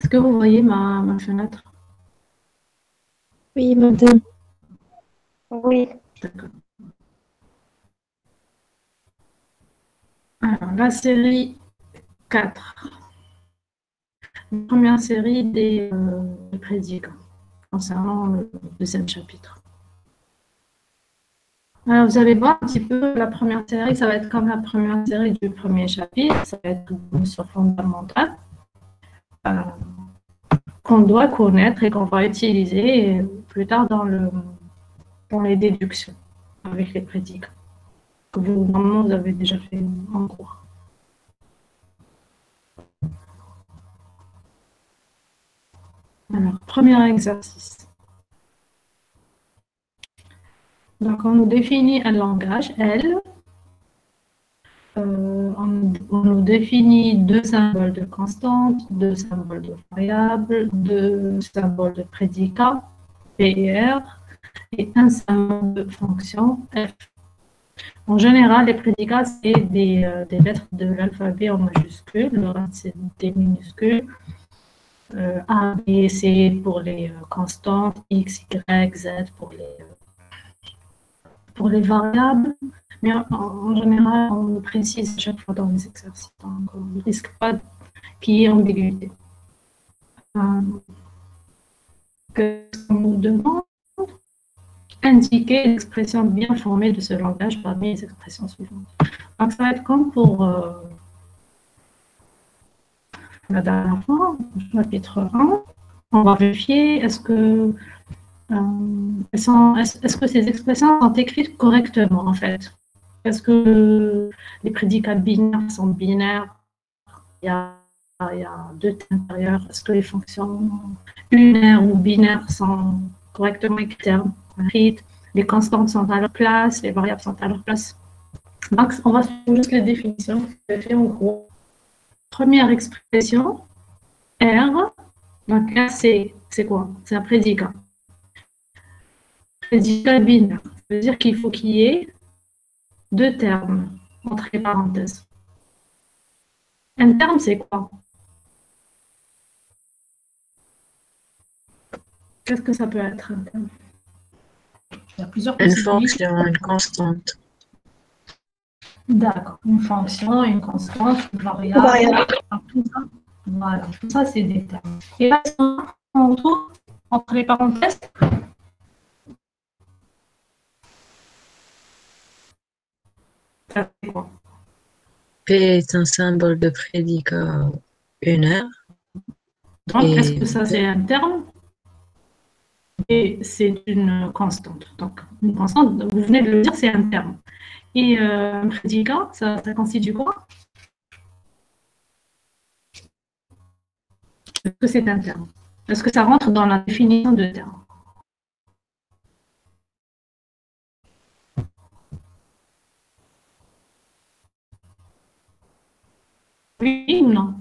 Est-ce que vous voyez ma fenêtre? Oui, madame. Oui. D'accord. Alors, la série 4. La première série des prédicats concernant le deuxième chapitre. Alors, vous allez voir un petit peu la première série, ça va être comme la première série du premier chapitre, ça va être une notion fondamentale qu'on doit connaître et qu'on va utiliser plus tard dans les déductions avec les prédicats, que normalement vous avez déjà fait en cours. Alors, premier exercice. Donc, on nous définit un langage, L. On nous définit deux symboles de constante, deux symboles de variable, deux symboles de prédicat, P et R, et un symbole de fonction, F. En général, les prédicats, c'est des lettres de l'alphabet en majuscule, le reste, c'est des minuscules. A, B, C pour les constantes, X, Y, Z pour les variables. Mais en général, on le précise à chaque fois dans les exercices. Donc, on ne risque pas qu'il y ait ambiguïté. Qu'est-ce qu'on nous demande? Indiquer l'expression bien formée de ce langage parmi les expressions suivantes. Donc, ça va être comme pour la dernière fois, chapitre 1. On va vérifier est-ce que ces expressions sont écrites correctement, en fait. Est-ce que les prédicats binaires sont binaires? Il y a deux termes intérieurs. Est-ce que les fonctions unaires ou binaires sont correctement écrites? Les constantes sont à leur place, les variables sont à leur place. Donc, on va suivre juste les définitions que j'ai fait en gros. Première expression, R. Donc, R, c'est quoi? C'est un prédicat. Prédicat binaire. Ça veut dire qu'il faut qu'il y ait deux termes entre les parenthèses. Un terme, c'est quoi? Qu'est-ce que ça peut être un terme? Il y a plusieurs possibilités. Une fonction, une constante. D'accord. Une fonction, une constante, une variable. Tout ça, voilà. Tout ça, c'est des termes. Et là, on retrouve entre les parenthèses. Ça fait quoi? P est un symbole de prédicat unaire. Donc, est-ce que ça, c'est un terme? Et c'est une constante. Donc, une constante, vous venez de le dire, c'est un terme. Et un prédicat, ça constitue quoi? Est-ce que c'est un terme? Est-ce que ça rentre dans la définition de terme? Oui ou non?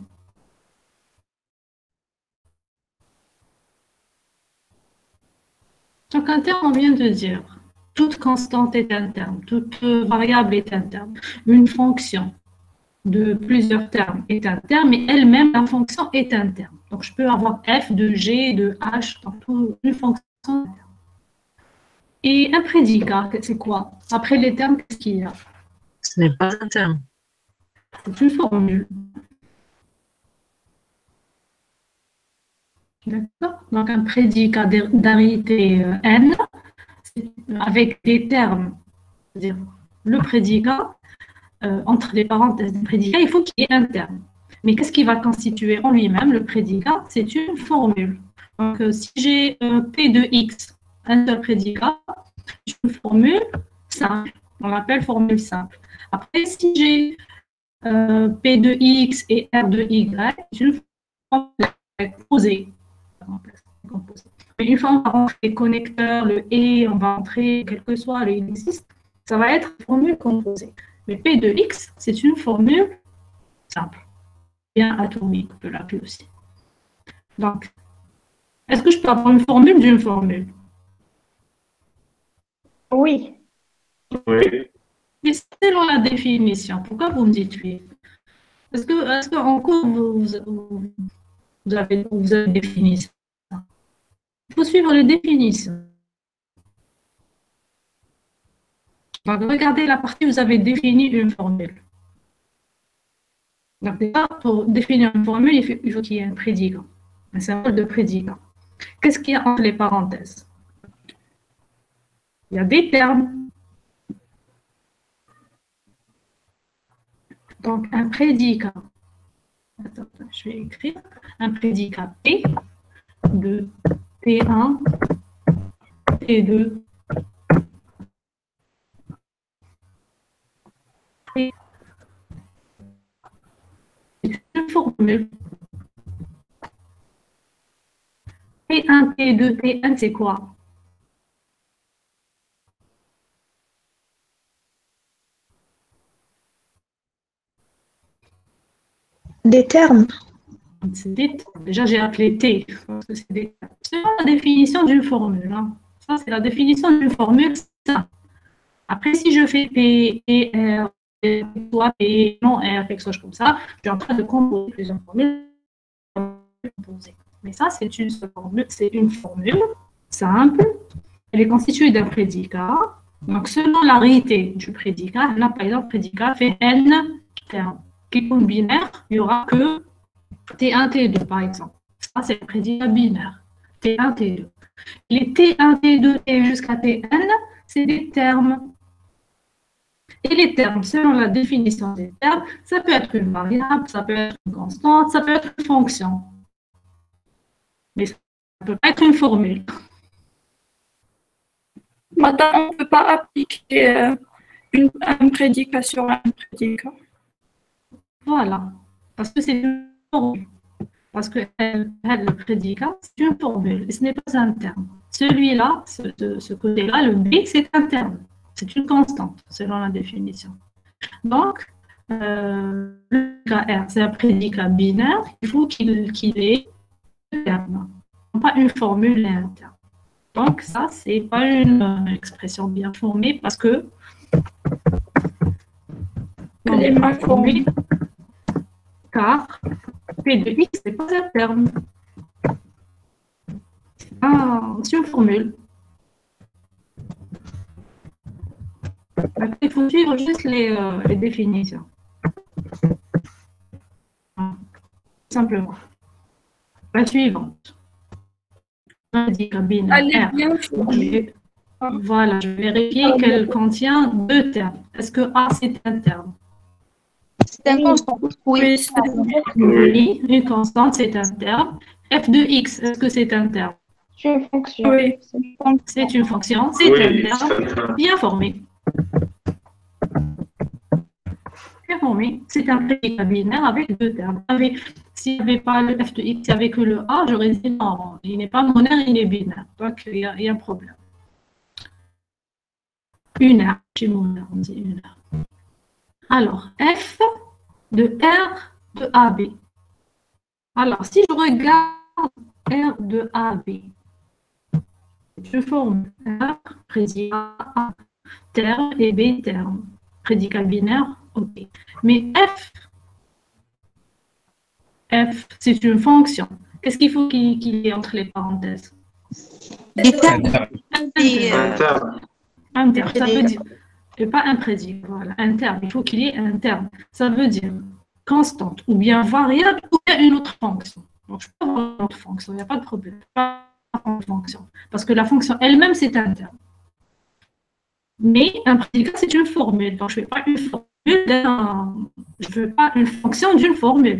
Donc, un terme, on vient de dire, toute constante est un terme, toute variable est un terme. Une fonction de plusieurs termes est un terme, et elle-même, la fonction est un terme. Donc, je peux avoir f de g, de h, dans une fonction. Et un prédicat, c'est quoi? Après les termes, qu'est-ce qu'il y a? Ce n'est pas un terme. C'est une formule. D'accord? Donc, un prédicat d'arité n, avec des termes, c'est-à-dire le prédicat, entre les parenthèses du prédicat, il faut qu'il y ait un terme. Mais qu'est-ce qui va constituer en lui-même le prédicat? C'est une formule. Donc, si j'ai P de X, un seul prédicat, c'est une formule simple. On l'appelle formule simple. Après, si j'ai P de X et R de Y, c'est une formule composée. Mais une fois on va rentrer les connecteurs, le et, on va entrer quel que soit le existe, ça va être une formule composée. Mais P de X, c'est une formule simple, bien atomique, on peut l'appeler aussi. Donc, est-ce que je peux avoir une formule d'une formule? Oui. Oui. Et selon la définition, pourquoi vous me dites oui? Est-ce qu'en cours, vous avez défini ça. Il faut suivre les définitions. Donc, regardez la partie où vous avez défini une formule. Donc, déjà, pour définir une formule, il faut qu'il y ait un prédicant, un symbole de prédicant. Qu'est-ce qu'il y a entre les parenthèses? Il y a des termes. Donc, un prédicat. Attends, je vais écrire. Un prédicat P de T1, T2, T. C'est une formule. T1, T2, T1, c'est quoi? Des termes. C'est des termes. Déjà, j'ai appelé T, parce que c'est des termes. C'est la définition d'une formule. Hein. Ça, c'est la définition d'une formule. Ça. Après, si je fais P et R, soit P, non R, quelque chose comme ça, je suis en train de composer plusieurs formules. Mais ça, c'est une formule simple. Elle est constituée d'un prédicat. Donc, selon la réalité du prédicat, là, par exemple, le prédicat fait N termes. Qui sont binaires, il n'y aura que T1, T2, par exemple. Ça, c'est le prédicat binaire. T1, T2. Les T1, T2 et jusqu'à Tn, c'est des termes. Et les termes, selon la définition des termes, ça peut être une variable, ça peut être une constante, ça peut être une fonction. Mais ça ne peut pas être une formule. Madame, on ne peut pas appliquer un prédicat sur un prédicat. Voilà. Parce que c'est une formule. Parce que le prédicat, c'est une formule. Et ce n'est pas un terme. Celui-là, ce côté-là, le B, c'est un terme. C'est une constante, selon la définition. Donc, le prédicat R, c'est un prédicat binaire. Il faut qu'il ait un terme. Pas une formule et un terme. Donc, ça, c'est pas une expression bien formée parce que Elle est mal formée. Car P de X n'est pas un terme. C'est une formule. Il faut suivre juste les définitions. Simplement. La suivante. Prédicat binaire Elle est R. bien formée. Voilà, je vais vérifier qu'elle contient deux termes. Est-ce que A, c'est un terme? C'est un constant. Oui, Oui, une constante, c'est un terme. F de X, est-ce que c'est un terme? C'est une fonction. oui. C'est une fonction, c'est un terme bien formé. Bien formé. C'est un prédicat binaire avec deux termes. S'il n'y avait pas le F de X, il n'y avait que le A, j'aurais dit non, il n'est pas monaire, il est binaire. Donc, il y a un problème. Unaire, chez monaire, on dit unaire. Alors, F de R de AB. Alors, si je regarde R de AB, je forme R, prédicat A, terme et B, terme. Prédicat binaire, ok. Mais F, c'est une fonction. Qu'est-ce qu'il faut qu'il y ait entre les parenthèses? Des termes. Un terme, ça veut dire, et pas un prédicat, voilà, un terme. Il faut qu'il y ait un terme. Ça veut dire constante, ou bien variable, ou bien une autre fonction. Donc, je peux avoir une autre fonction, il n'y a pas de problème. Pas une fonction. Parce que la fonction elle-même, c'est un terme. Mais un prédicat, c'est une formule. Donc, je ne fais pas une formule je ne veux pas une fonction d'une formule.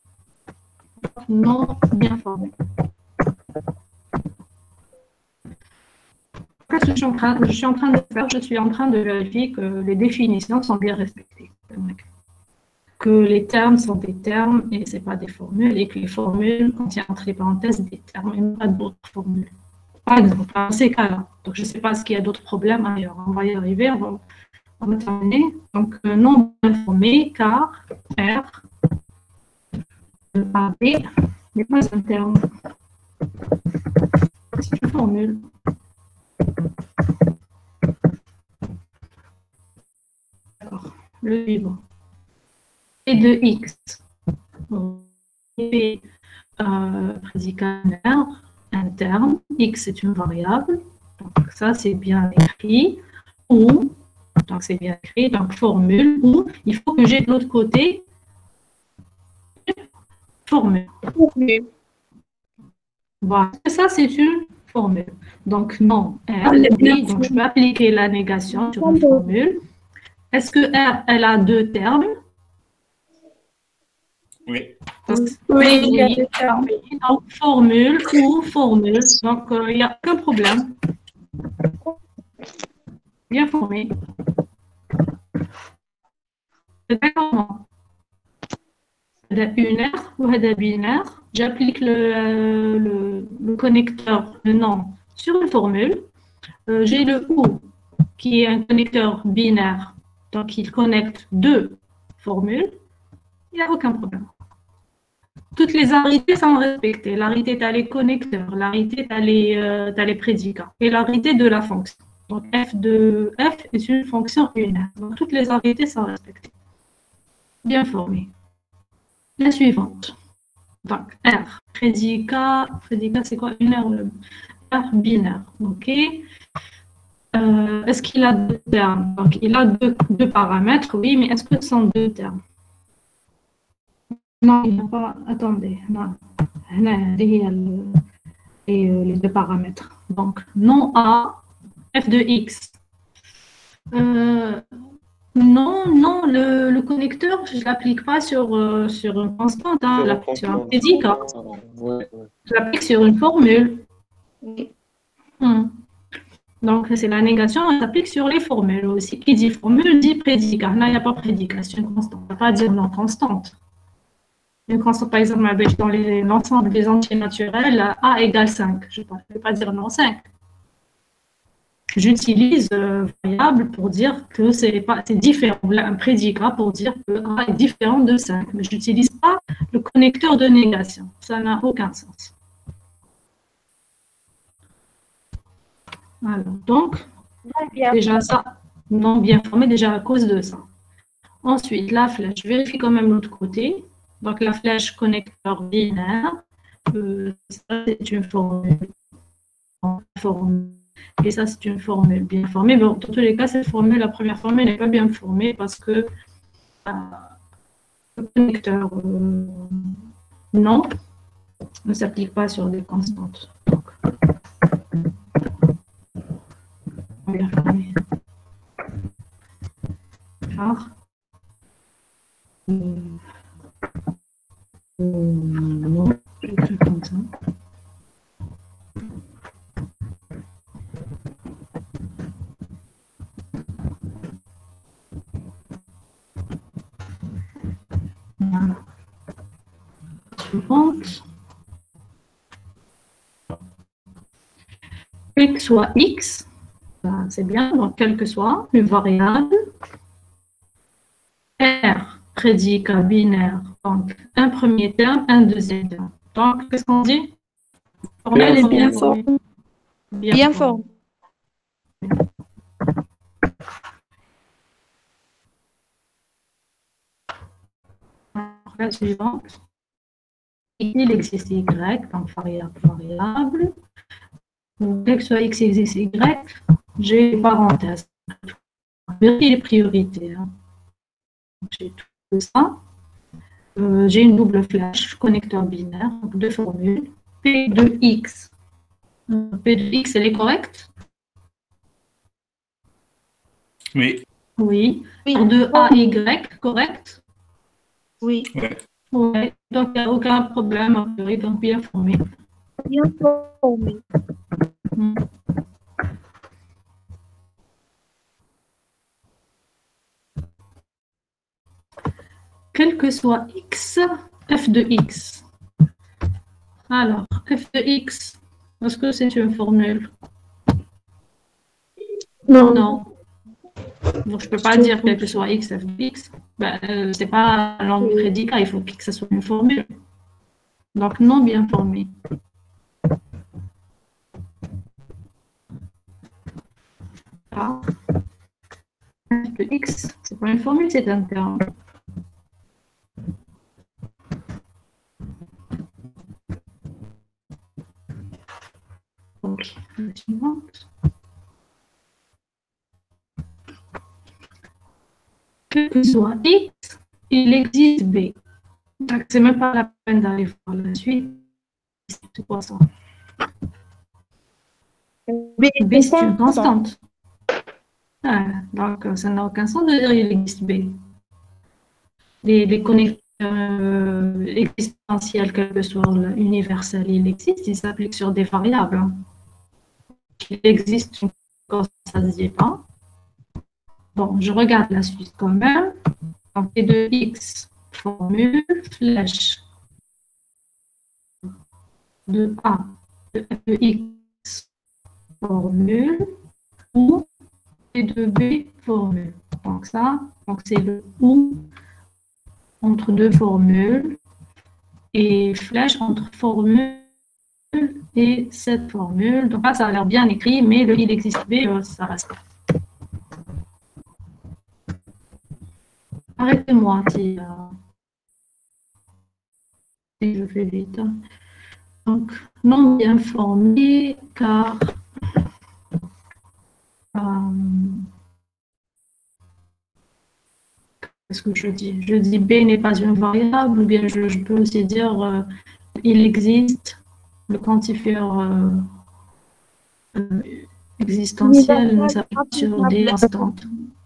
Non bien formée. Qu'est-ce que je suis en train de faire? Je suis en train de vérifier que les définitions sont bien respectées. Que les termes sont des termes et ce n'est pas des formules, et que les formules contiennent entre les parenthèses des termes et pas d'autres formules. Par exemple, dans ces cas-là. Donc, je ne sais pas s'il y a d'autres problèmes ailleurs. On va y arriver, on va terminer. Donc, non informé, car R de AB n'est pas un terme. C'est une formule. D'accord. Le suivant. P de X. P prédicat binaire, un terme, x est une variable, donc ça c'est bien écrit, ou, donc c'est bien écrit, donc formule, ou il faut que j'ai de l'autre côté formule. Voilà, ça c'est une formule. Donc non, R, oui, donc je peux appliquer la négation sur une formule. Est-ce que R, elle a deux termes? Oui. Oui, il y a des termes. Donc formule ou formule, donc il n'y a aucun problème. Bien formé. C'est d'accord. Unaire ou binaire, j'applique le connecteur, le nom, sur une formule. J'ai le OU qui est un connecteur binaire, donc il connecte deux formules, il n'y a aucun problème. Toutes les arités sont respectées. L'arité, tu as les connecteurs, l'arité, tu as les prédicats, et l'arité de la fonction. Donc f de f est une fonction unaire. Donc toutes les arités sont respectées. Bien formées. La suivante. Donc, R, prédicat c'est quoi? Unaire ou R binaire, ok. Est-ce qu'il a deux termes? Donc, il a deux paramètres, oui, mais est-ce que ce sont deux termes? Non, il n'a pas. Attendez, non. Les deux paramètres. Donc, non à f de x. Non, le connecteur, je ne l'applique pas sur une constante, hein, sur un prédicat. Je l'applique sur une formule. Donc, c'est la négation, elle s'applique sur les formules aussi. Qui dit formule dit prédicat. Là, il n'y a pas prédicat, c'est une constante. On ne va pas dire non constante. Une constante, par exemple, dans l'ensemble des entiers naturels, A égale 5. Je ne vais pas dire non 5. J'utilise variable pour dire que c'est différent. Un prédicat pour dire que A est différent de 5. Mais je n'utilise pas le connecteur de négation. Ça n'a aucun sens. Alors, donc, déjà ça, non bien formé, déjà à cause de ça. Ensuite, la flèche, je vérifie quand même l'autre côté. Donc, la flèche connecteur binaire, ça c'est une formule. Et ça, c'est une formule bien formée. Bon, dans tous les cas, cette formule, la première formule n'est pas bien formée parce que le connecteur non ne s'applique pas sur des constantes. Donc, bien formé. Car non, je vais comme ça. Voilà. Suivante. Quel que soit x, c'est bien, donc quel que soit une variable, R, prédicat binaire, donc un premier terme, un deuxième terme. Donc, qu'est-ce qu'on dit? Elle est bien formée. Bien formé. La suivante. Il existe y, donc variable. Donc, quel que soit x existe y, j'ai une parenthèse. Vérifier les priorités. Hein. J'ai tout ça. J'ai une double flèche, connecteur binaire, donc deux formules. P de x. P de x, elle est correcte? Oui. Oui. Oui. R de AY, correct? Oui. Ouais. Oui. Donc, il n'y a aucun problème, a priori, donc bien formé. Bien formé. Quel que soit x, f de x. Alors, f de x, est-ce que c'est une formule? Non. Non. Donc, je ne peux pas dire quel que soit x, f de x. Ben, ce n'est pas un langue prédicat, il faut que ce soit une formule. Donc, non bien formé. Ah. F de x, c'est pas une formule, c'est un terme. Ok, la suivante. Quel que soit X, il existe B. Donc, c'est même pas la peine d'aller voir la suite. C'est quoi ça? B B, est c'est une constant. constante. Ah, donc, ça n'a aucun sens de dire il existe B. Les connexions existentielles, quel que soit l'universel, il existe, il s'applique sur des variables. Il existe une constante, ça ne se dit pas. Bon, je regarde la suite quand même. Donc, P de X, formule, flèche de A, de F de X, formule, ou P de B, formule. Donc, ça, donc c'est le ou entre deux formules et flèche entre formule et cette formule. Donc là, ça a l'air bien écrit, mais le il existe B, ça reste. Arrêtez-moi si je fais vite. Donc, non bien formé, car qu'est-ce que je dis? Je dis B n'est pas une variable, ou bien je peux aussi dire il existe le quantifieur existentiel s'applique sur des constantes.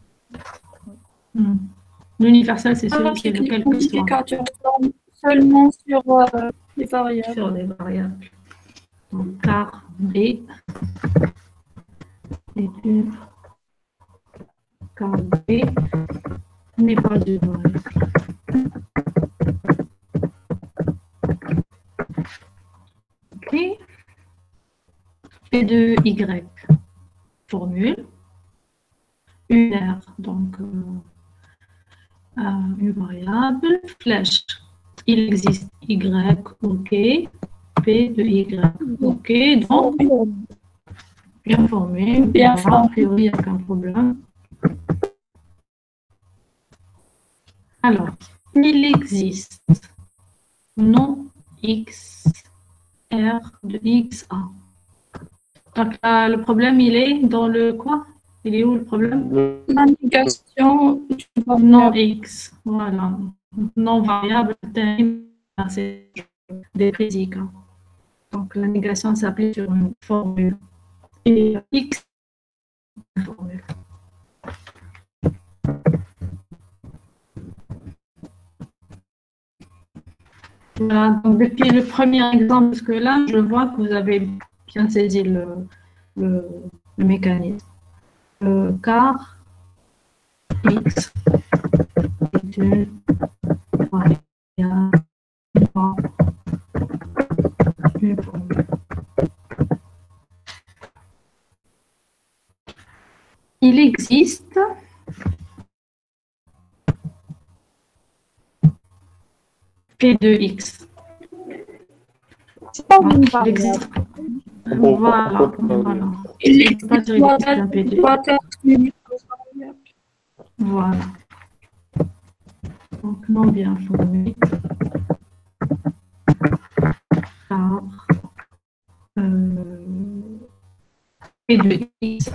L'universel, c'est celui qui est lequel que soit. Seulement sur les variables. Sur les variables. Donc, car B est une. Car B n'est pas une variable. Ok. P de Y. Formule. Une R, donc une variable. Flèche. Il existe Y, OK. P de Y, OK. Donc, bien formé. Bien A priori, il n'y a aucun problème. Alors, il existe non X, R de XA. Donc, le problème, il est dans le quoi? Il est où le problème? La négation Non X, voilà. Non variable, c'est des prédicats. Donc, la négation s'applique sur une formule. Et X, une formule. Voilà, donc depuis le premier exemple, parce que là, je vois que vous avez bien saisi le mécanisme. Car X est une variable, une formule. Il existe P de X. Il existe. Voilà, voilà. Il Je peux pas dire doit qu'il existe un P de X. être une variable. Voilà. Donc, non bien formé. Car P de X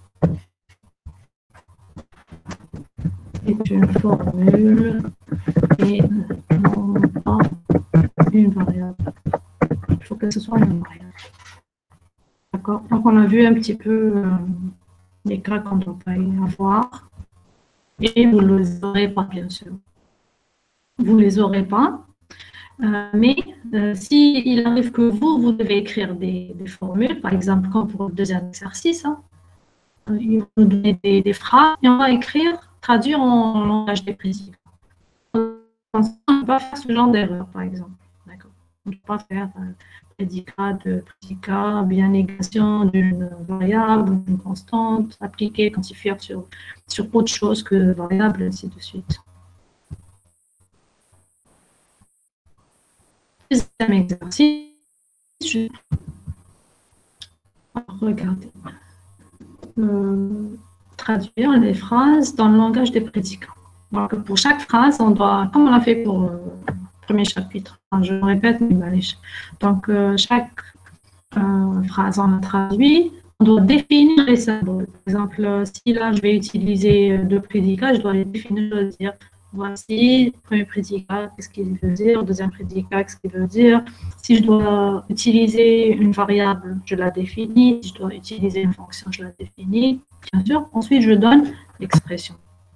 est une formule et non pas une variable. Il faut que ce soit une variable. D'accord? Donc, on a vu un petit peu les cas qu'on ne doit pas y avoir. Et vous ne les aurez pas, bien sûr. Vous ne les aurez pas. Mais s'il arrive que vous devez écrire des formules, par exemple, comme pour le deuxième exercice, ils vont nous donner des phrases et on va écrire, traduire en langage des prédicats. On ne peut pas faire ce genre d'erreur, par exemple. On ne peut pas faire prédicat de prédicat, bien négation d'une variable, d'une constante, appliquer, quantifier sur autre chose que variable, ainsi de suite. Deuxième exercice, regardez. Traduire les phrases dans le langage des prédicats. Donc, pour chaque phrase, on doit, comme on l'a fait pour le premier chapitre, je me répète, mais allez. Donc, chaque phrase, on a traduit, on doit définir les symboles. Par exemple, si là, je vais utiliser deux prédicats, je dois les définir, je dois dire, voici, premier prédicat, qu'est-ce qu'il veut dire, deuxième prédicat, qu'est-ce qu'il veut dire. Si je dois utiliser une variable, je la définis. Si je dois utiliser une fonction, je la définis. Bien sûr, ensuite, je donne l'expression.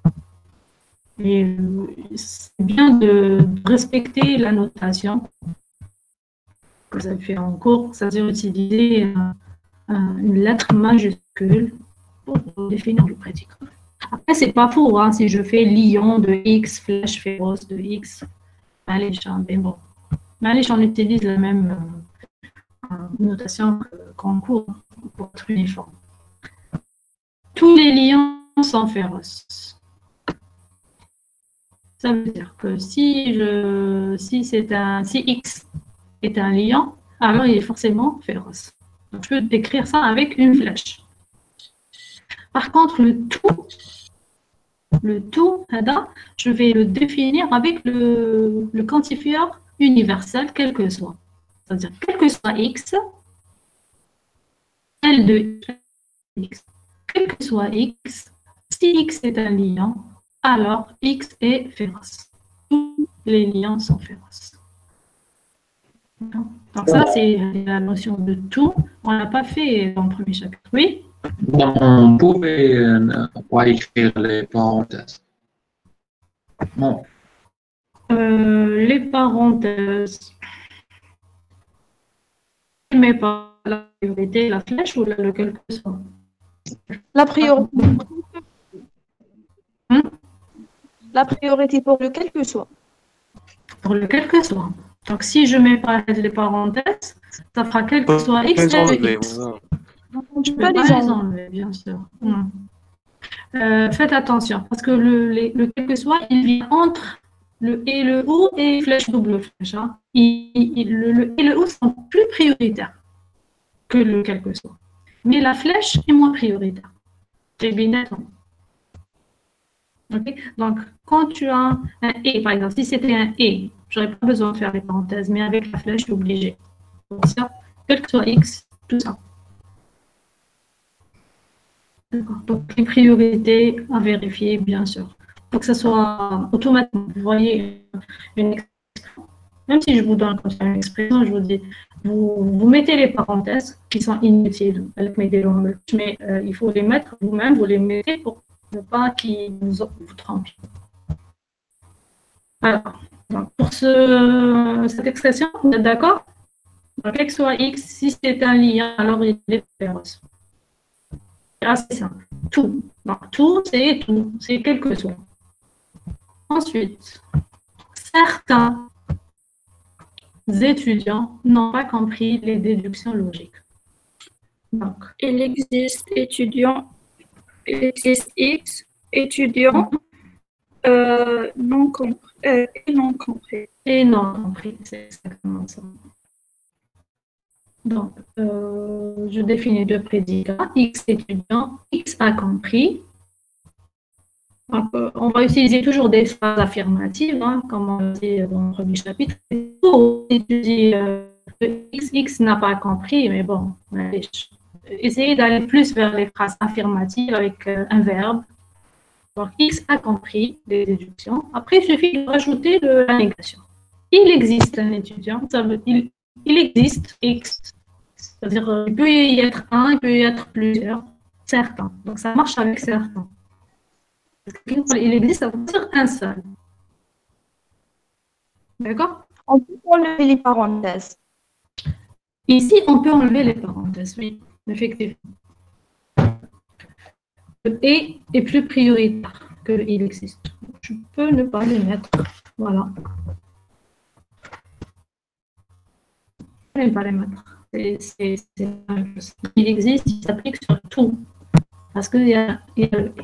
Et c'est bien de respecter la notation que vous avez fait en cours, c'est-à-dire utiliser une lettre majuscule pour définir le prédicat. Après, c'est pas faux, hein, si je fais lion de X, flèche féroce de X, mais bon. Mais on utilise la même notation qu'en cours pour être uniforme. Tous les lions sont féroces. Ça veut dire que si X est un lion, alors il est forcément féroce. Donc, je peux décrire ça avec une flèche. Par contre, le tout, je vais le définir avec le quantifieur universel, quel que soit. C'est-à-dire, quel que soit X, L de X, quel que soit X, si X est un lion, alors X est féroce. Tous les lions sont féroces. Donc ça, c'est la notion de tout. On ne l'a pas fait dans le premier chapitre. Oui? On pouvait pas écrire les parenthèses. Non. Les parenthèses. Mais pas la priorité, la flèche ou le quel que soit. La priorité. La priorité pour le quel que soit. Pour le quel que soit. Donc, si je ne mets pas les parenthèses, ça fera quel que soit X et X. Je ne peux pas les enlever, bien sûr. Faites attention, parce que le quel que soit, il vient entre le et le ou et flèche double flèche. Hein. Le et le ou sont plus prioritaires que le quel que soit. Mais la flèche est moins prioritaire. C'est bien net. Okay? Donc, quand tu as un et, par exemple, si c'était un et, je n'aurais pas besoin de faire les parenthèses, mais avec la flèche, je suis obligée. Donc, ça, quel que soit X, tout ça. Donc, les priorités à vérifier, bien sûr. Pour que ce soit automatiquement. Vous voyez une expression. Même si je vous donne comme ça une expression, je vous dis, vous mettez les parenthèses qui sont inutiles, mais il faut les mettre vous-même, vous les mettez pour ne pas qu'ils vous trompent. Alors, donc pour cette expression, vous êtes d'accord? Donc, quel que soit X, si c'est un lien, alors il est féroce. Là, c'est simple. Tout. Donc, tout, c'est quel que soit. Ensuite, certains étudiants n'ont pas compris les déductions logiques. Donc, il existe X, étudiants, non compris, et non compris. Et non compris, c'est exactement ça. Donc, je définis deux prédicats, X étudiant, X a compris. Donc, on va utiliser toujours des phrases affirmatives, hein, comme on dit dans le premier chapitre. Pour étudier X n'a pas compris, mais bon, essayez d'aller plus vers les phrases affirmatives avec un verbe. Donc, X a compris des déductions. Après, il suffit de rajouter de la négation. Il existe un étudiant, ça veut dire il existe X. C'est-à-dire, il peut y être un, il peut y être plusieurs, certains. Donc, ça marche avec certains. Il existe, ça veut dire un seul. D'accord? On peut enlever les parenthèses. Ici, on peut enlever les parenthèses, oui, effectivement. Le et est plus prioritaire que le il existe. Je peux ne pas les mettre. Voilà. Je ne peux pas les mettre. Il existe, il s'applique sur tout. Parce qu'il y a le et.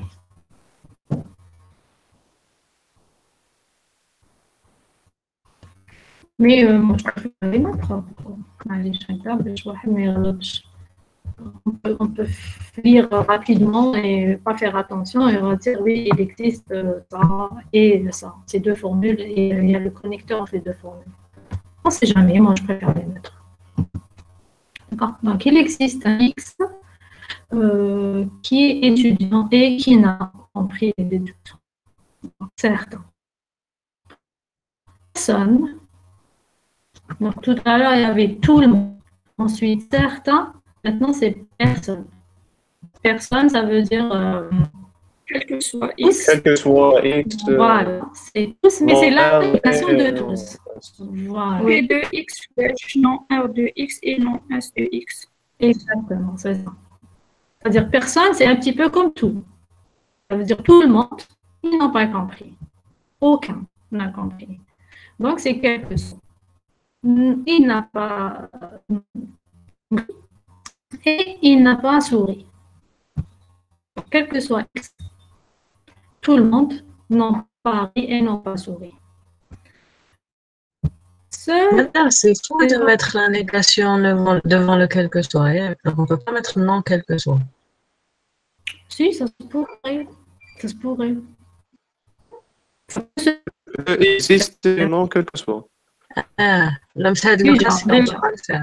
Mais moi, je préfère les mettre. On peut lire rapidement et pas faire attention et on va dire oui, il existe ça et ça. C'est deux formules et il y a le connecteur entre les deux formules. On ne sait jamais, moi je préfère les mettre. D'accord. Donc, il existe un X qui est étudiant et qui n'a compris les déductions. Certes. Personne. Donc, tout à l'heure, il y avait tout le monde. Ensuite, certains. Maintenant, c'est personne. Personne, ça veut dire Quel que soit X. Quel que soit X. voilà, c'est tous, mais c'est l'application de tous. Voilà. P de X flèche, non R de X et non S de X. Exactement, c'est ça. C'est-à-dire personne, c'est un petit peu comme tout. Ça veut dire tout le monde, ils n'ont pas compris. Aucun n'a compris. Donc, c'est quelque chose. Il n'a pas et il n'a pas souri. Quel que soit X, tout le monde n'a pas ri et n'a pas souri. Madame, c'est fou de mettre la négation devant le quel que soit. Hein. On ne peut pas mettre non quel que soit. Si, ça se pourrait. Ça se pourrait. Il existe non quel que soit. Ah, l'homme ça dit Déjà, que déjà. pas le faire.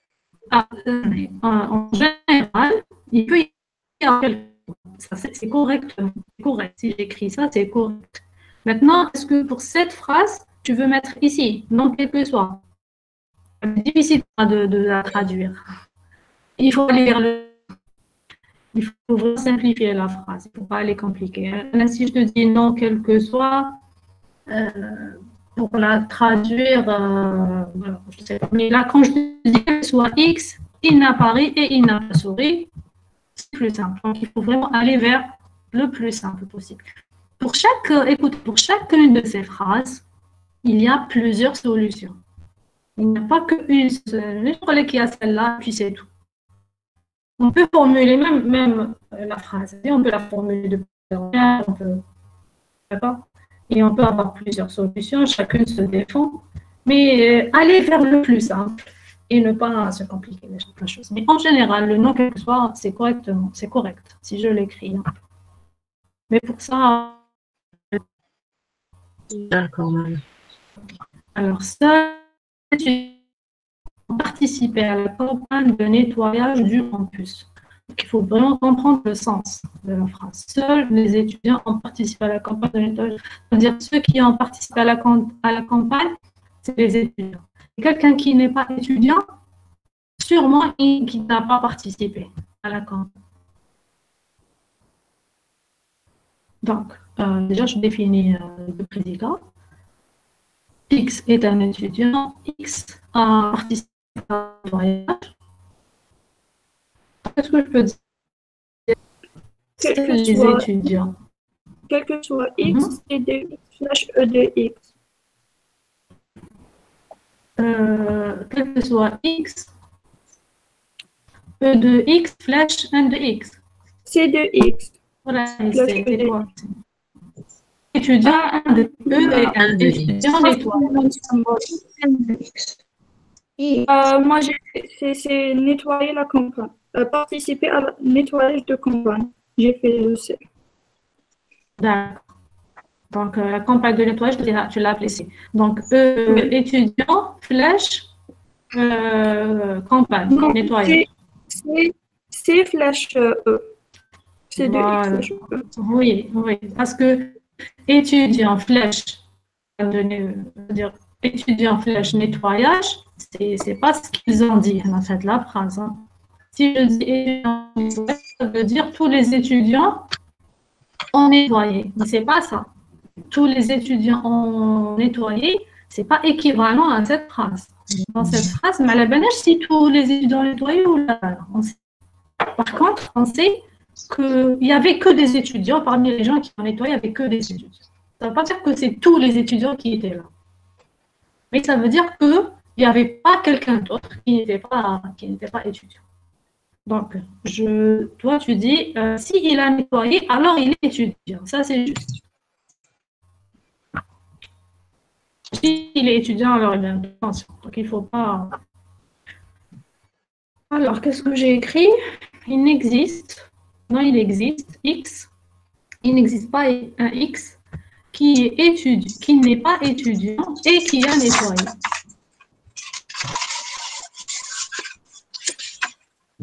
En général, il peut y avoir quelque chose. C'est correct. C'est correct. Si j'écris ça, c'est correct. Maintenant, est-ce que pour cette phrase, tu veux mettre ici, non quel que soit? C'est difficile de la traduire. Il faut aller vers le. Il faut vraiment simplifier la phrase. Il ne faut pas aller compliquer. Là, si je te dis non quel que soit, pour la traduire, voilà, je sais pas. Mais là, quand je dis qu'elle soit X, il n'a pas ri et il n'a pas souri, c'est plus simple. Donc, il faut vraiment aller vers le plus simple possible. Pour chacune de ces phrases, il y a plusieurs solutions. Il n'y a pas qu'une seule. Je crois qu'il y a celle-là, puis c'est tout. On peut formuler même la phrase. On peut la formuler de plusieurs manières. D'accord ? Et on peut avoir plusieurs solutions, chacune se défend, mais aller vers le plus simple et ne pas se compliquer la chose. Mais en général, le nom quel que soit, c'est correct, si je l'écris. Hein. Mais pour ça... D'accord, madame. Alors, ça, participer à la campagne de nettoyage du campus. Donc, il faut vraiment comprendre le sens de la phrase. Seuls les étudiants ont participé à la campagne de nettoyage. C'est-à-dire ceux qui ont participé à la campagne, c'est les étudiants. Quelqu'un qui n'est pas étudiant, sûrement qui n'a pas participé à la campagne. Donc, déjà, je définis le prédicat. X est un étudiant, X a participé à un voyage. Qu'est-ce que je peux dire? C'est les étudiants. Quel que soit X, C de X slash E de X. Quel que soit X, E de X flash 1 de X. C de X. Voilà, c'est quoi? Étudiant 1 de E et 1 de étudiant nettoyage. Moi, c'est nettoyer la campagne. Participer à nettoyage de campagne. J'ai fait le C. D'accord. Donc, la campagne de nettoyage, tu l'as appelée C. Donc, étudiant, flèche, campagne, nettoyage. C flash E. C'est de Voilà. X flash E. Oui, parce que étudiant, flèche, c'est-à-dire étudiant, flèche, nettoyage, c'est pas ce qu'ils ont dit, en fait, la phrase. Hein. Si je dis étudiant, ça veut dire tous les étudiants ont nettoyé. Mais c'est pas ça. Tous les étudiants ont nettoyé, c'est pas équivalent à cette phrase. Dans cette phrase, mais à la banage, si tous les étudiants ont nettoyé ou là, on sait. Par contre, on sait qu'il n'y avait que des étudiants, parmi les gens qui ont nettoyé, il n'y avait que des étudiants. Ça ne veut pas dire que c'est tous les étudiants qui étaient là. Mais ça veut dire qu'il n'y avait pas quelqu'un d'autre qui n'était pas étudiant. Donc, toi, tu dis, s'il a nettoyé, alors il est étudiant. Ça, c'est juste. S'il est étudiant, alors il a une attention. Donc, il ne faut pas... Alors, qu'est-ce que j'ai écrit? Il n'existe, non, il existe, X. Il n'existe pas un X qui est étudiant, qui n'est pas étudiant et qui a nettoyé.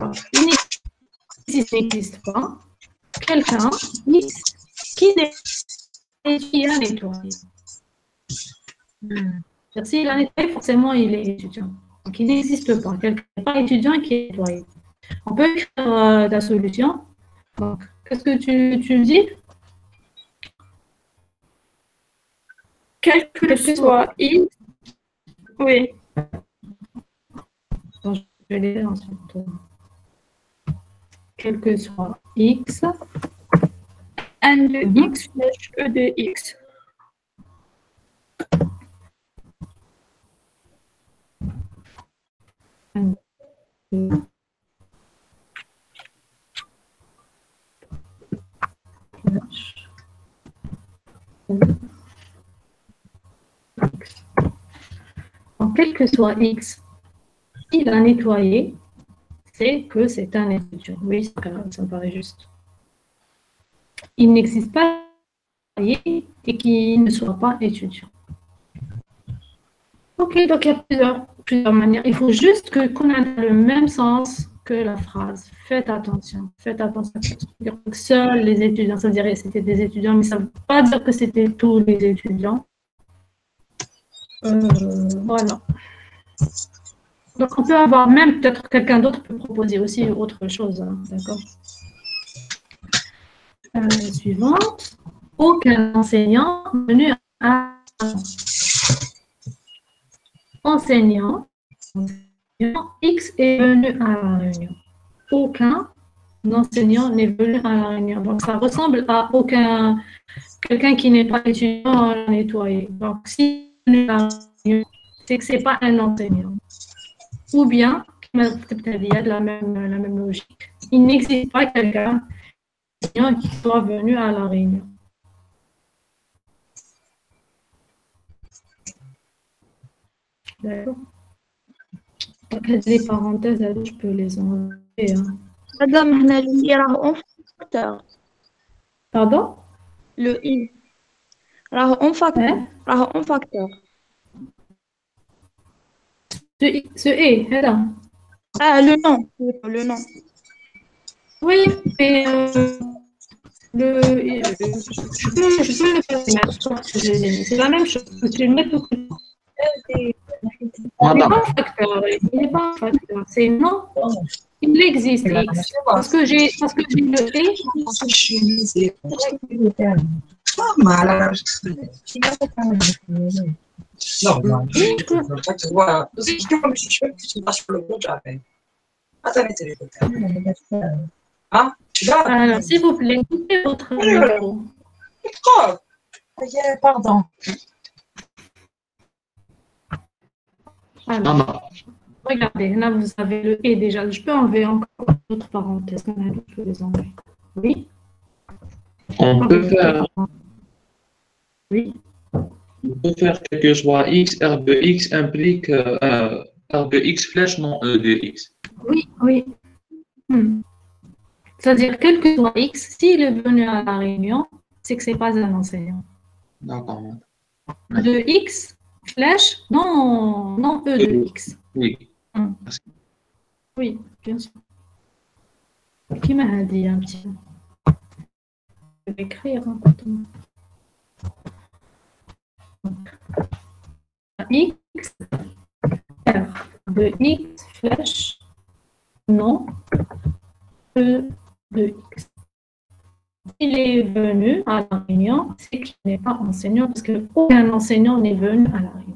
Il n'existe pas quelqu'un qui a nettoyé. S'il a nettoyé, forcément, il est étudiant. Donc, il n'existe pas. Quelqu'un n'est pas étudiant qui est nettoyé. On peut écrire la solution. Donc, qu'est-ce que tu dis? Quel que soit X, oui, Bon, je vais les lire ensuite. Quel que soit X, N de X flèche E de X. Donc, quel que soit X, s'il a nettoyé, c'est que c'est un étudiant. Oui, ça me paraît juste. Il n'existe pas et qu'il ne soit pas étudiant. Ok, donc il y a plusieurs manières. Il faut juste qu'on ait le même sens que la phrase. Faites attention. Faites attention. Seuls les étudiants, ça dirait que c'était des étudiants, mais ça ne veut pas dire que c'était tous les étudiants. Voilà. Donc, on peut avoir même, peut-être quelqu'un d'autre peut proposer aussi autre chose. Hein, d'accord. Suivante. Aucun enseignant venu à enseignant X est venu à la réunion. Aucun enseignant n'est venu à la réunion. Donc, ça ressemble à quelqu'un qui n'est pas étudiant à nettoyer. Donc, si est à la réunion, c'est que ce n'est pas un enseignant. Ou bien, il y a la même logique. Il n'existe pas quelqu'un qui soit venu à la réunion. D'accord. Donc, les parenthèses, je peux les enlever. Hein. Madame, on a le I en facteur. Pardon? Le I. En facteur. En facteur. Ce est, là. Ah, le nom. Le nom. Oui, mais je peux le faire. C'est la même chose. Je vais le mettre au côté. Il n'est pas un facteur. Il n'est pas un facteur. C'est non. Il existe X. Parce que j'ai le Alors, s'il vous plaît, coupez votre micro. Pardon. Alors, regardez, là vous avez le et déjà. Je peux enlever encore d'autres parenthèses. Je peux les enlever. Oui. On peut faire, Oui. on peut faire quel que soit X, R de X implique R de X flèche non E de X. Oui, oui. C'est-à-dire, quel que soit X, s'il est venu à la réunion, c'est que ce n'est pas un enseignant. D'accord. De X, flèche, non E de X. Oui. Oui, bien sûr. Qui m'a dit un petit peu? Je vais écrire un peu. X, R de X, flèche, non, E de X. Il est venu à la réunion, c'est qu'il n'est pas enseignant, parce qu'aucun enseignant n'est venu à la réunion.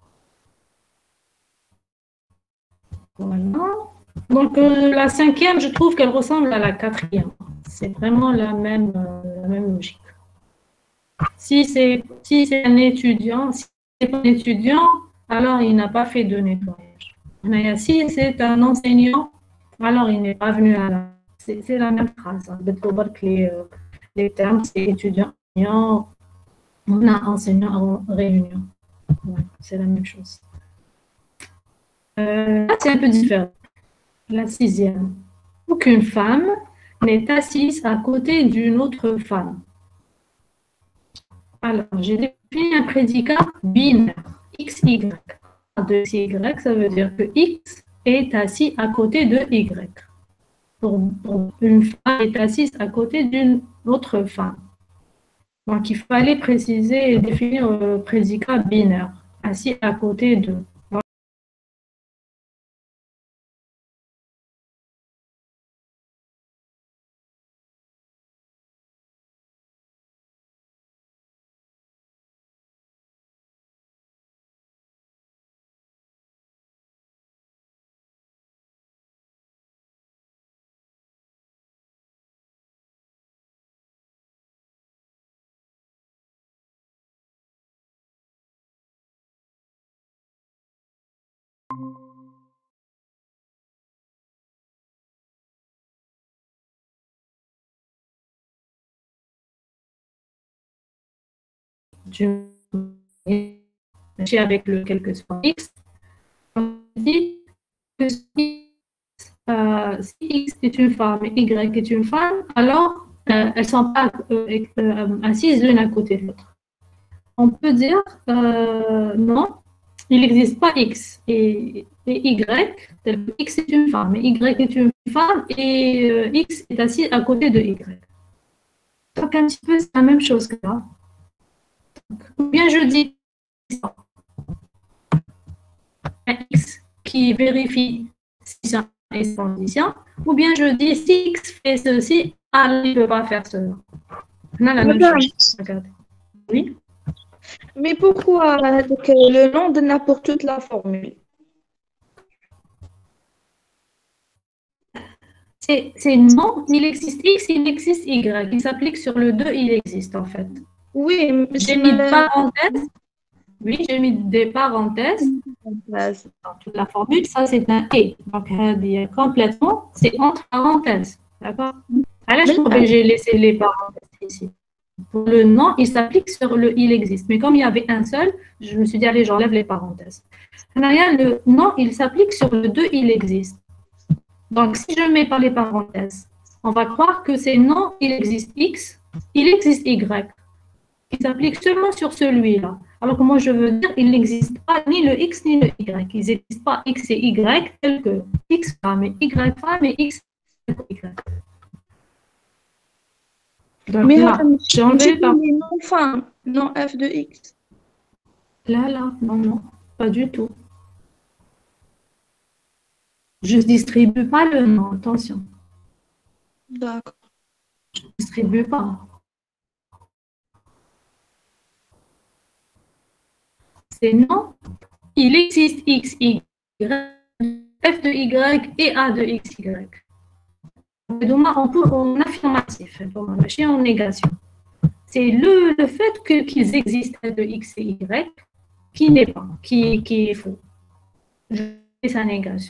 Voilà. Donc, la cinquième, je trouve qu'elle ressemble à la quatrième. C'est vraiment la même logique. Si c'est un étudiant, si c'est pas un étudiant, alors il n'a pas fait de nettoyage. Mais si c'est un enseignant, alors il n'est pas venu à la... C'est la même phrase. Les termes, c'est étudiant, on a enseignant en réunion. Ouais, c'est la même chose. Là, c'est un peu différent. La sixième. Aucune femme n'est assise à côté d'une autre femme. Alors, j'ai défini un prédicat binaire, XY. De Y, ça veut dire que X est assis à côté de Y. pour une femme est assise à côté d'une autre femme. Donc, il fallait préciser et définir le prédicat binaire, assis à côté d'eux. Avec le quel que soit x, on dit que si x est une femme et y est une femme, alors elles ne sont pas assises l'une à côté de l'autre. On peut dire non, il n'existe pas x et y, tel que x est une femme et y est une femme et x est assis à côté de y. Donc un petit peu c'est la même chose que là. Ou bien je dis un x qui vérifie si c'est un condition, ou bien je dis si x fait ceci, alors il ne peut pas faire cela. On a la même chose. Regardez. Oui. Mais pourquoi le nom donne pour toute la formule? C'est non, il existe x, il existe y. Il s'applique sur le 2, il existe en fait. Oui, mais j'ai mis parenthèses. Oui, j'ai mis des parenthèses dans toute la formule. Ça, c'est un et. Donc, complètement, c'est entre parenthèses. D'accord? Alors, j'ai laissé les parenthèses ici. Pour le non, il s'applique sur le il existe. Mais comme il y avait un seul, je me suis dit, allez, j'enlève les parenthèses. Le non, il s'applique sur le 2, il existe. Donc, si je ne mets pas les parenthèses, on va croire que c'est non, il existe x, il existe y. Il s'applique seulement sur celui-là. Alors que moi, je veux dire, il n'existe pas ni le x ni le y. Il n'existe pas x et y tels que x femme et y femme et x y. Donc mais là, j'ai enlevé par non femme, non f de x. Là, non, pas du tout. Je ne distribue pas le nom, attention. D'accord. Je ne distribue pas. C'est non, il existe x, y, f de y et a de x, y. En affirmatif, en négation. C'est le fait qu'ils existent de x et y qui n'est pas, qui est faux. C'est sa négation.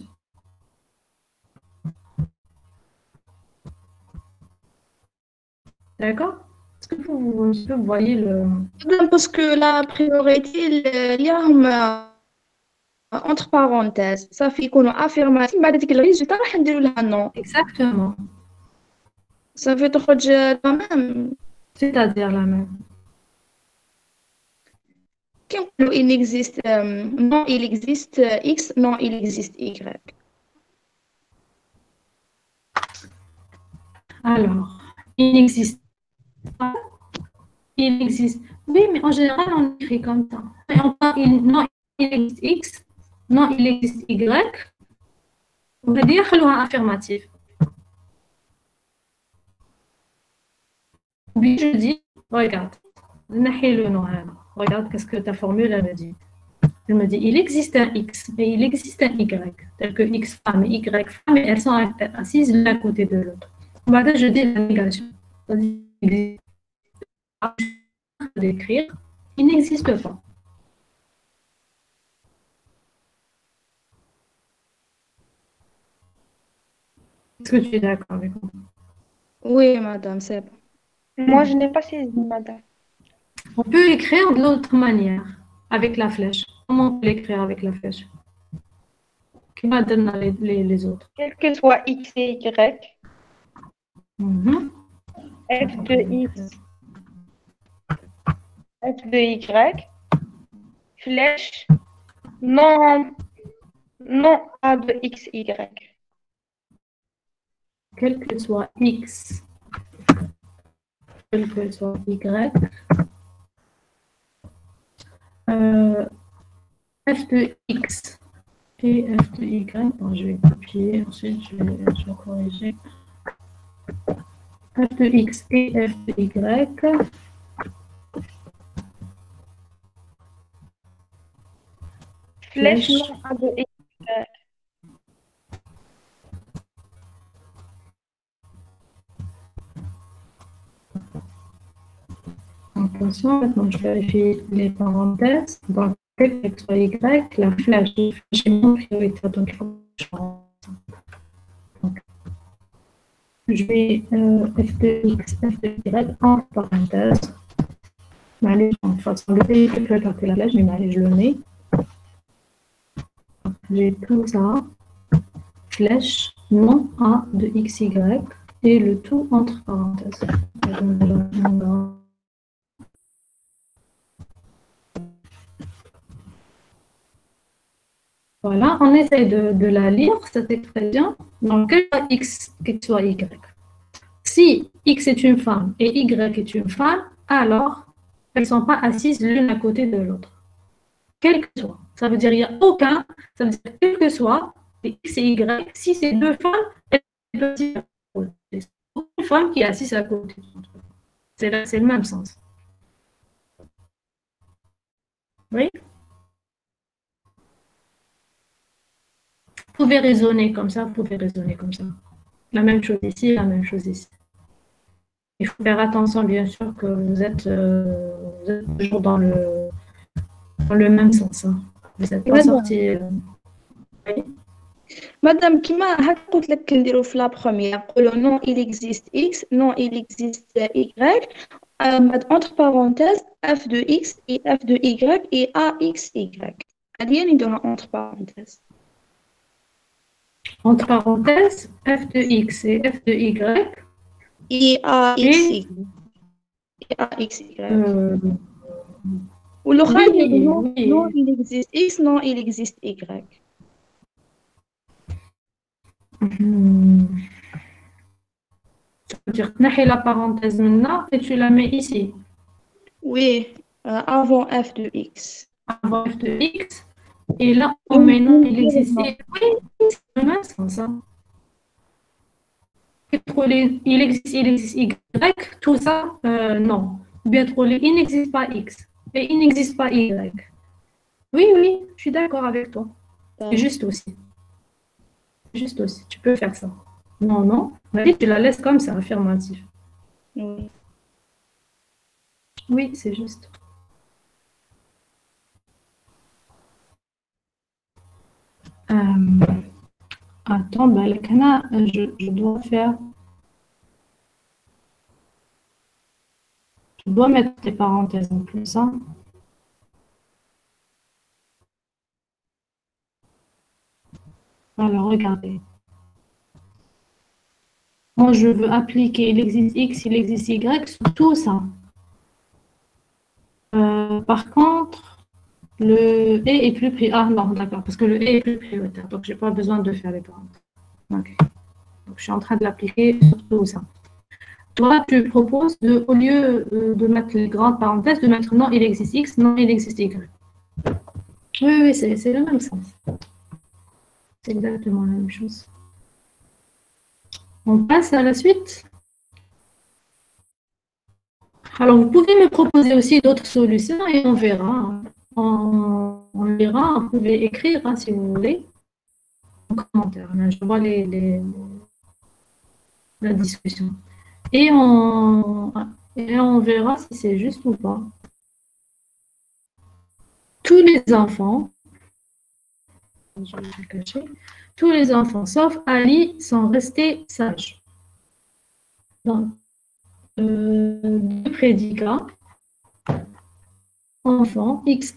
D'accord? Est-ce que vous voyez le... Parce que la priorité, il y a entre parenthèses, ça fait qu'on a affirmatif, بعد ذيك الريزلت راح نديروا لها non. Exactement. Ça fait تخرج la même. C'est-à-dire la même. Il existe non, il existe x, non, il existe y. Alors, il n'existe pas. Il existe. Oui, mais en général, on écrit comme ça. Non, il existe x, non, il existe y. On va dire un affirmatif. Oui, je dis, regarde, le nom. Regarde qu'est-ce que ta formule elle me dit. Elle me dit, il existe un x et il existe un y, tel que x femme et y femme, et elles sont assises l'un à côté de l'autre. Je dis la négation. D'écrire, il n'existe pas. Est-ce que tu es d'accord avec moi? Oui, madame, c'est bon. Moi, je n'ai pas saisi, madame. On peut écrire de l'autre manière, avec la flèche. Comment on peut l'écrire avec la flèche? Qui va donner les autres? Quel que soit x et y, f de x, f de y, flèche, non a de x, y. quel que soit X, quel que soit Y, f de X et f de Y, bon, je vais copier, ensuite je vais corriger, f de X et f de Y, flèche non A de X. Attention, maintenant je vérifie les parenthèses. Donc, quel que soit Y, la flèche est mon prioritaire, donc il faut que je change. Donc, je vais f de X, f de Y en parenthèse. Allez, de toute façon, le P peut écarter la flèche, mais allez, je le mets. J'ai tout ça, flèche non A de X, Y, et le tout entre parenthèses. Voilà, on essaie de la lire, c'était très bien. Donc, quel soit X, quel soit Y. Si X est une femme et Y est une femme, alors elles ne sont pas assises l'une à côté de l'autre. Quel que soit. Ça veut dire qu'il n'y a aucun, ça veut dire quel que soit, X et Y, si c'est deux femmes, elles peuvent s'y côté. C'est une femme qui est assise à côté de l'autre. C'est le même sens. Oui? Vous pouvez raisonner comme ça, vous pouvez raisonner comme ça. La même chose ici, la même chose ici. Il faut faire attention, bien sûr, que vous êtes toujours dans le même sens. Hein. Vous n'êtes pas sorti. Oui. Madame, كما هكا قلت لك نديرو في لا بروميير نقولو non il existe X, non il existe Y, entre parenthèses f de X et f de Y et AXY. هذه نديروها entre parenthèses. Entre parenthèses, f de X et f de Y. Et AXY. Ou le non, il existe X, non, il existe Y. Ça veut dire que la parenthèse maintenant et tu la mets ici. Oui, avant f de X. Avant f de X. Et là, on met non, il existe. Oui, c'est le même sens. Hein. Il existe Y, tout ça, non. Bien trop, il n'existe pas X et il n'existe pas Y. Oui, je suis d'accord avec toi. C'est juste aussi. Juste aussi, tu peux faire ça. Non. Oui, tu la laisses comme ça, affirmatif. Oui. Oui, c'est juste. Attends, je dois faire. Je dois mettre des parenthèses en plus. Hein. Alors, regardez. Moi, je veux appliquer, il existe X, il existe Y sur tout ça. Par contre, le E est plus prioritaire. Ah non, d'accord, parce que le E est plus prioritaire. Donc, je n'ai pas besoin de faire les parenthèses. Okay. Donc, je suis en train de l'appliquer sur tout ça. Toi, tu proposes, au lieu de mettre les grandes parenthèses, de mettre non, il existe X, non, il existe Y. Oui, c'est le même sens. C'est exactement la même chose. On passe à la suite. Alors, vous pouvez me proposer aussi d'autres solutions et on verra. On verra, vous pouvez écrire hein, si vous voulez en commentaire. Je vois la discussion. Et on verra si c'est juste ou pas. Tous les enfants, je vais le cacher, tous les enfants, sauf Ali, sont restés sages. Donc, deux prédicats, enfant, X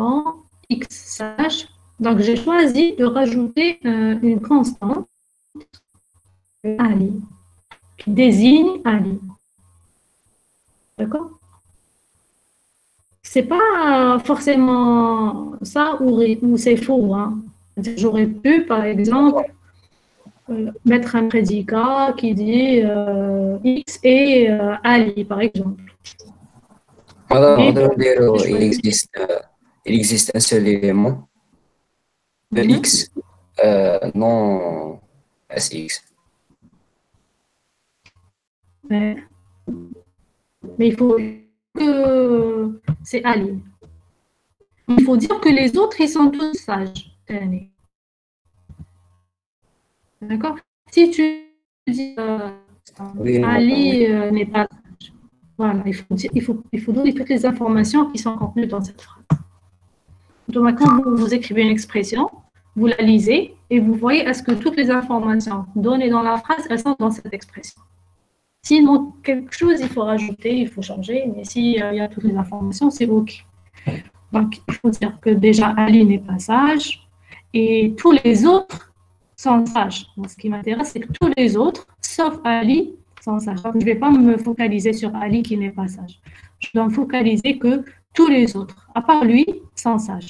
sage. Donc, j'ai choisi de rajouter une constante, Ali, qui désigne Ali. D'accord? C'est pas forcément ça ou c'est faux. Hein. J'aurais pu, par exemple, mettre un prédicat qui dit X et Ali, par exemple. Alors, Et il existe un seul élément de X, non SX. Mais il faut que c'est Ali. Il faut dire que les autres, ils sont tous sages. D'accord? Si tu dis Oui, Ali n'est pas sage, voilà, il faut donner toutes les informations qui sont contenues dans cette phrase. Donc, quand vous écrivez une expression, vous la lisez et vous voyez est-ce que toutes les informations données dans la phrase, elles sont dans cette expression. S'il manque quelque chose, il faut rajouter, il faut changer, mais s'il y a toutes les informations, c'est OK. Donc, il faut dire que déjà, Ali n'est pas sage et tous les autres sont sages. Donc, ce qui m'intéresse, c'est que tous les autres, sauf Ali, sont sages. Donc, je ne vais pas me focaliser sur Ali qui n'est pas sage. Je dois me focaliser que tous les autres, à part lui, sont sages.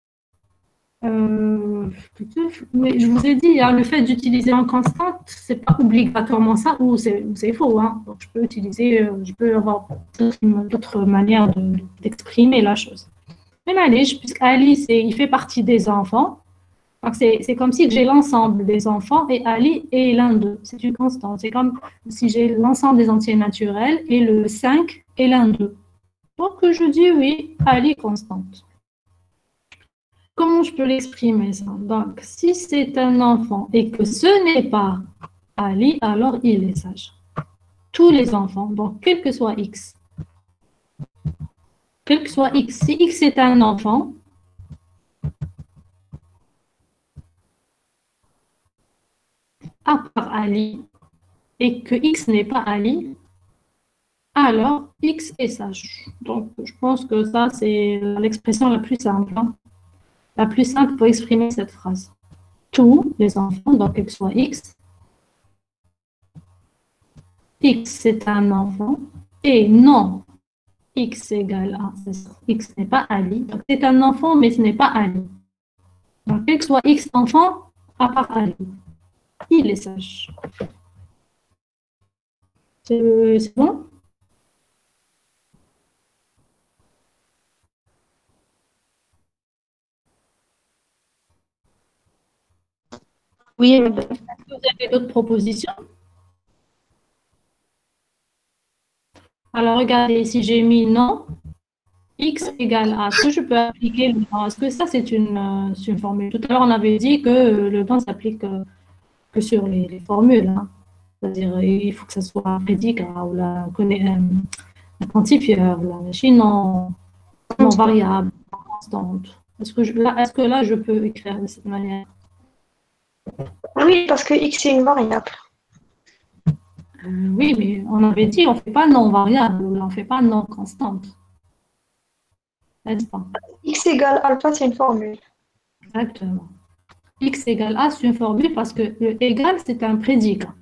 Mais je vous ai dit, hein, le fait d'utiliser en constante, c'est pas obligatoirement ça, ou c'est faux. Hein. Donc, je peux utiliser, je peux avoir d'autres manières d'exprimer la chose. Mais allez, puisque Ali, il fait partie des enfants, donc c'est comme si j'ai l'ensemble des enfants et Ali est l'un d'eux. C'est une constante. C'est comme si j'ai l'ensemble des entiers naturels et le 5 est l'un d'eux. Donc, je dis oui, Ali constante. Comment je peux l'exprimer ça? Donc, si c'est un enfant et que ce n'est pas Ali, alors il est sage. Tous les enfants, donc quel que soit X. Quel que soit X. Si X est un enfant, à part Ali, et que X n'est pas Ali, alors X est sage. Donc, je pense que ça, c'est l'expression la plus simple. Hein. La plus simple pour exprimer cette phrase. Tous les enfants, donc quel que soit X, X c'est un enfant, et non, X égale à, X n'est pas Ali, donc c'est un enfant, mais ce n'est pas Ali. Donc quel que soit X enfant, à part Ali, il est sage. C'est bon? Oui, Est-ce que vous avez d'autres propositions? Alors, regardez, si j'ai mis non, X égale A, est-ce que je peux appliquer le non? Est-ce que ça, c'est une formule? Tout à l'heure, on avait dit que le non s'applique que sur les formules. Hein. C'est-à-dire, il faut que ce soit un prédicat ou la quantifieur, la machine non variable, non constante. Est-ce que là, je peux écrire de cette manière? Oui, parce que X est une variable. Oui, mais on avait dit on ne fait pas non variable, on ne fait pas non constante. N'est-ce pas? X égale alpha, c'est une formule. Exactement. X égale A, c'est une formule parce que le égal, c'est un prédicat.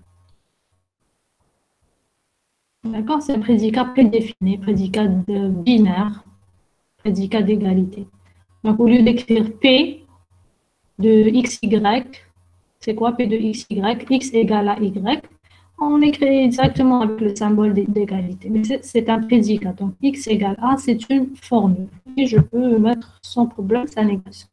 D'accord? C'est un prédicat prédéfini, prédicat binaire, prédicat d'égalité. Donc, au lieu d'écrire P de XY, c'est quoi P de XY? X égale à Y. On écrit directement avec le symbole d'égalité. Mais c'est un prédicat. Donc, X égale A, c'est une formule. Et je peux mettre sans problème sa négation.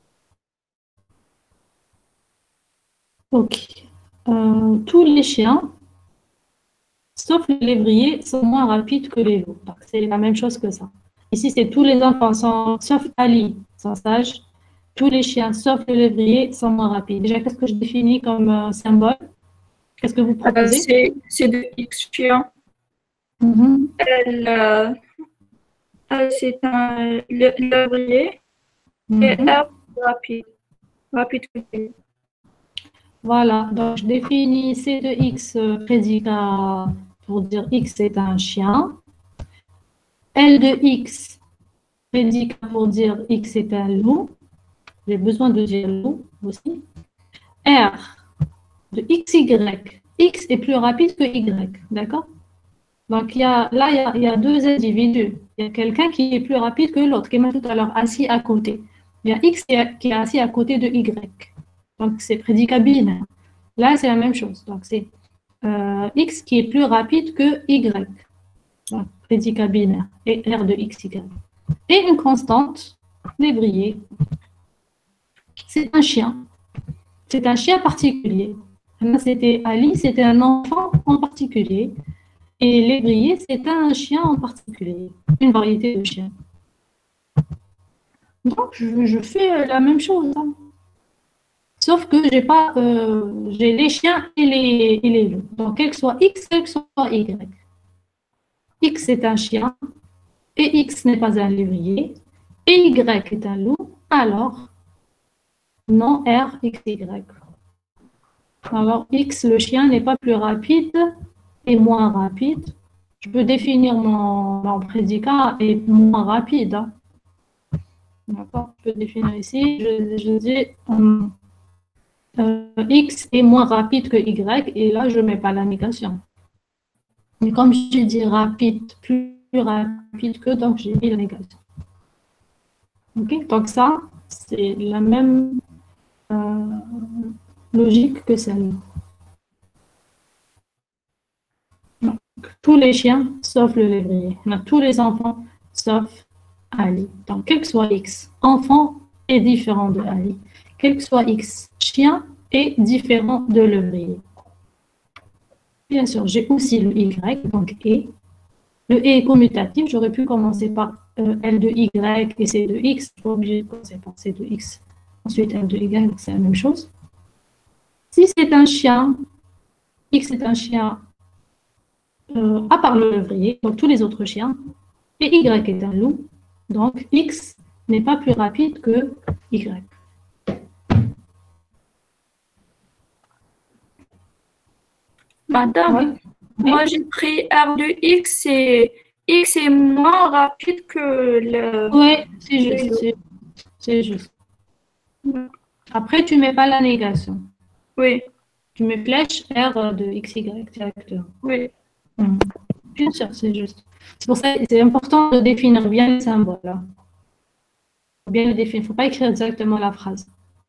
OK. Tous les chiens, sauf les lévriers, sont moins rapides que les loups. Donc, c'est la même chose que ça. Ici, c'est tous les enfants, sauf Ali, sont sages. Tous les chiens, sauf les lévriers, sont moins rapides. Déjà, qu'est-ce que je définis comme symbole? Qu'est-ce que vous proposez? C'est de X chiens. C'est un lévrier et R rapide. Rapide que T. Voilà, donc je définis C de X prédicat pour dire X est un chien. L de X prédicat pour dire X est un loup. J'ai besoin de dire loup aussi. R de XY. X est plus rapide que Y, d'accord? Donc, il y a deux individus. Il y a quelqu'un qui est plus rapide que l'autre, qui est tout à l'heure assis à côté. Il y a X qui est assis à côté de Y. Donc, c'est prédicat binaire. Là, c'est la même chose. Donc, c'est X qui est plus rapide que Y. Donc, prédicat binaire. Et R de X, Y. Et une constante, lévrier. C'est un chien. C'est un chien particulier. Là, c'était Ali, c'était un enfant en particulier. Et lévrier, c'est un chien en particulier. Une variété de chiens. Donc, je fais la même chose. Hein. Sauf que j'ai les chiens et les loups. Donc, quel que soit X, quel que soit Y. X est un chien et X n'est pas un lévrier et Y est un loup, alors non R, X, Y. Alors, X, le chien, n'est pas plus rapide et moins rapide. Je peux définir mon prédicat et moins rapide. Hein. D'accord? Je peux définir ici, je dis X est moins rapide que Y et là, je ne mets pas la négation. Mais comme j'ai dit rapide, plus rapide que, donc j'ai mis la négation. Ok? Donc ça, c'est la même logique que celle-là. Tous les chiens, sauf le lévrier. Tous les enfants, sauf Ali. Donc, quel que soit X, enfant est différent de Ali. Quel que soit X, chien est différent de lévrier. Bien sûr, j'ai aussi le Y, donc E. Le E est commutatif. J'aurais pu commencer par L de Y et C de X. Je suis pas obligé de commencer par C de X. Ensuite, L de Y, c'est la même chose. Si c'est un chien, X est un chien à part le lévrier, donc tous les autres chiens, et Y est un loup, donc X n'est pas plus rapide que Y. Madame, Oui. moi j'ai pris R de X et X est moins rapide que le... Oui, c'est juste. C'est juste. Après, tu ne mets pas la négation. Oui, Tu mets flèche R de XY directement. oui. Bien sûr, c'est juste. C'est pour ça que c'est important de définir bien les symboles. Il faut bien le définir. Il ne faut pas écrire exactement la phrase.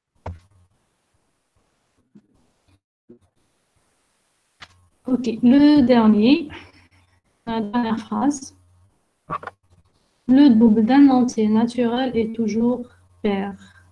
Ok, le dernier, la dernière phrase. Le double d'un entier naturel est toujours pair.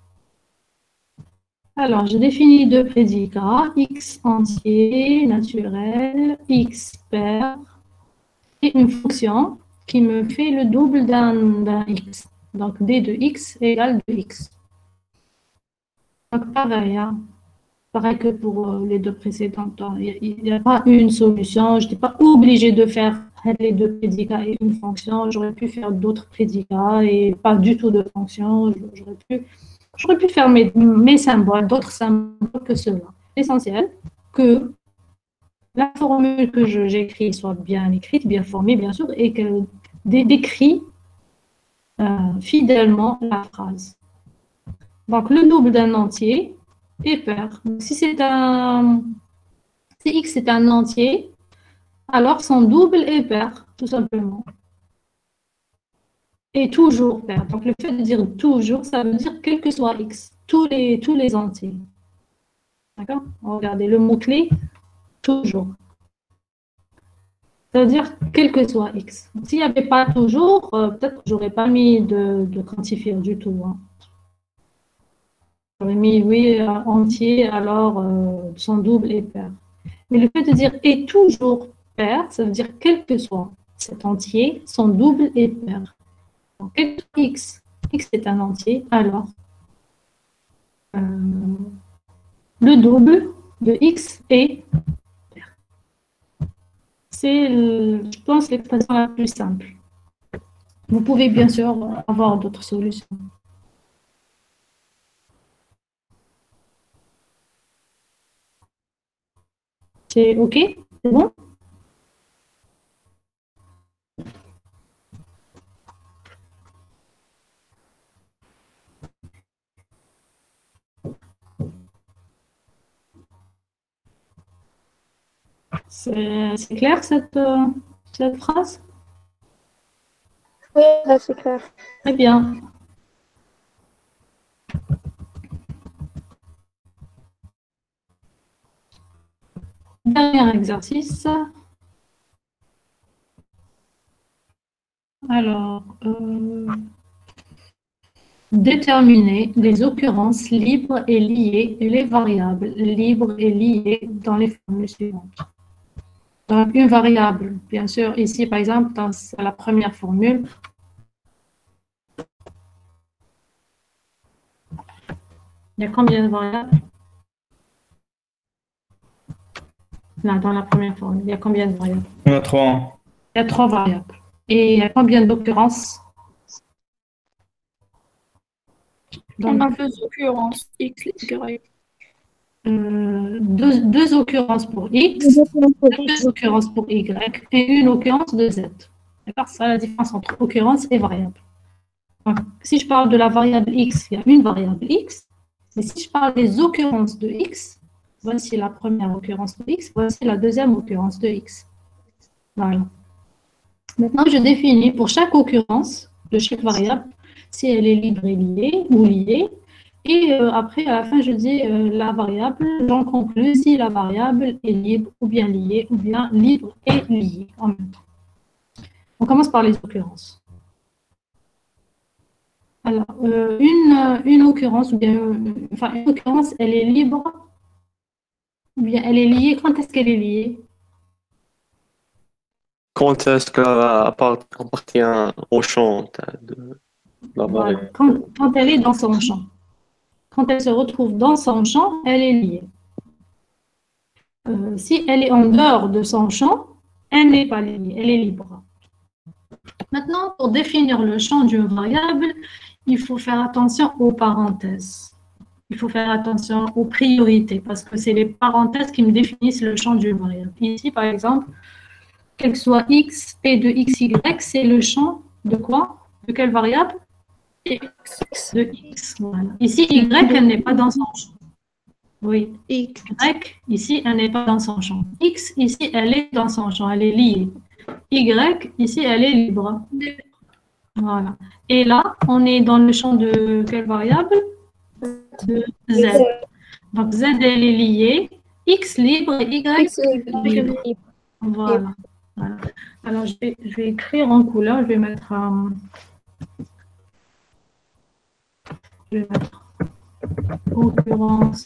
Alors, je définis deux prédicats, x entier naturel, x pair, et une fonction qui me fait le double d'un x. Donc, d de x égale 2x. Donc, pareil, hein. Pareil que pour les deux précédentes. Il n'y a pas une solution. Je n'étais pas obligée de faire les deux prédicats et une fonction. J'aurais pu faire d'autres prédicats et pas du tout de fonction. J'aurais pu faire mes symboles, d'autres symboles que ceux-là. L'essentiel, que la formule que j'écris soit bien écrite, bien formée, bien sûr, et qu'elle décrit fidèlement la phrase. Donc, le double d'un entier est pair. Donc, si x est un entier, alors son double est pair, tout simplement. Et toujours pair. Donc, le fait de dire toujours, ça veut dire quel que soit x, tous les entiers. D'accord? Regardez le mot-clé, toujours. Ça veut dire quel que soit x. S'il n'y avait pas toujours, peut-être que je n'aurais pas mis de quantifier du tout. Hein. J'aurais mis oui, entier, alors son double est pair. Mais le fait de dire est toujours pair, ça veut dire quel que soit cet entier, son double est pair. Donc, quel que soit x, x est un entier, alors le double de x est pair. C'est, je pense, l'expression la plus simple. Vous pouvez bien sûr avoir d'autres solutions. C'est OK? C'est bon? C'est clair cette phrase? Oui, là c'est clair. Très bien. Dernier exercice. Alors, déterminer les occurrences libres et liées et les variables libres et liées dans les formules suivantes. Donc, une variable, bien sûr, ici, par exemple, dans la première formule, il y a combien de variables? Là, dans la première formule, il y a combien de variables? Il y en a 3. Il y a 3 variables. Et il y a combien d'occurrences? On a 2 occurrences, X et Y. Deux occurrences pour X, 2 occurrences pour Y et une occurrence de Z. D'accord? C'est ça la différence entre occurrence et variable. Donc, si je parle de la variable X, il y a une variable X. Mais si je parle des occurrences de X, voici la première occurrence de X, voici la deuxième occurrence de X. Voilà. Maintenant, je définis pour chaque occurrence de chaque variable si elle est libre et liée ou liée. Et après, à la fin, je dis la variable, j'en conclus si la variable est libre ou bien liée ou bien libre et liée en même temps. On commence par les occurrences. Alors, une occurrence, ou bien, enfin, une occurrence, elle est libre ou bien elle est liée. Quand est-ce qu'elle est liée? Quand est-ce qu'elle appartient au champ de la Voilà. variable? Quand elle est dans son champ. Quand elle se retrouve dans son champ, elle est liée. Si elle est en dehors de son champ, elle n'est pas liée, elle est libre. Maintenant, pour définir le champ d'une variable, il faut faire attention aux parenthèses. Il faut faire attention aux priorités, parce que c'est les parenthèses qui me définissent le champ d'une variable. Ici, par exemple, quel que soit x, p de xy, c'est le champ de quoi? De quelle variable? X. De x, voilà. Ici, y, elle n'est pas dans son champ. Oui. Y, ici, elle n'est pas dans son champ. X, ici, elle est dans son champ, elle est liée. Y, ici, elle est libre. Voilà. Et là, on est dans le champ de quelle variable? De Z. Donc, Z, elle est liée. X libre et Y libre. Voilà. Voilà. Alors, je vais écrire en couleur. Je vais mettre occurrence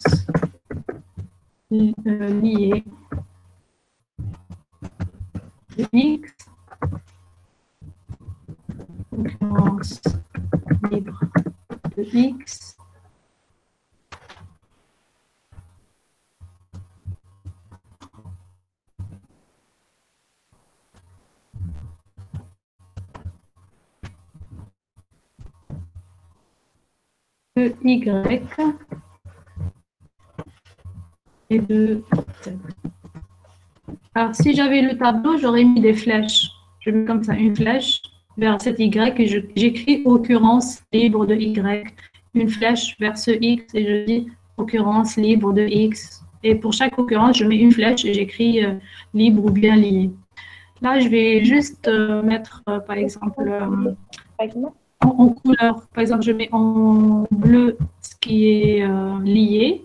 liée de X, occurrence libre de X, de Y et de Z. Alors, si j'avais le tableau, j'aurais mis des flèches. Je mets comme ça une flèche vers cet Y et j'écris occurrence libre de Y. Une flèche vers ce X et je dis occurrence libre de X. Et pour chaque occurrence, je mets une flèche et j'écris libre ou bien lié. Là, je vais juste mettre, par exemple, en couleur. Par exemple, je mets en bleu ce qui est lié.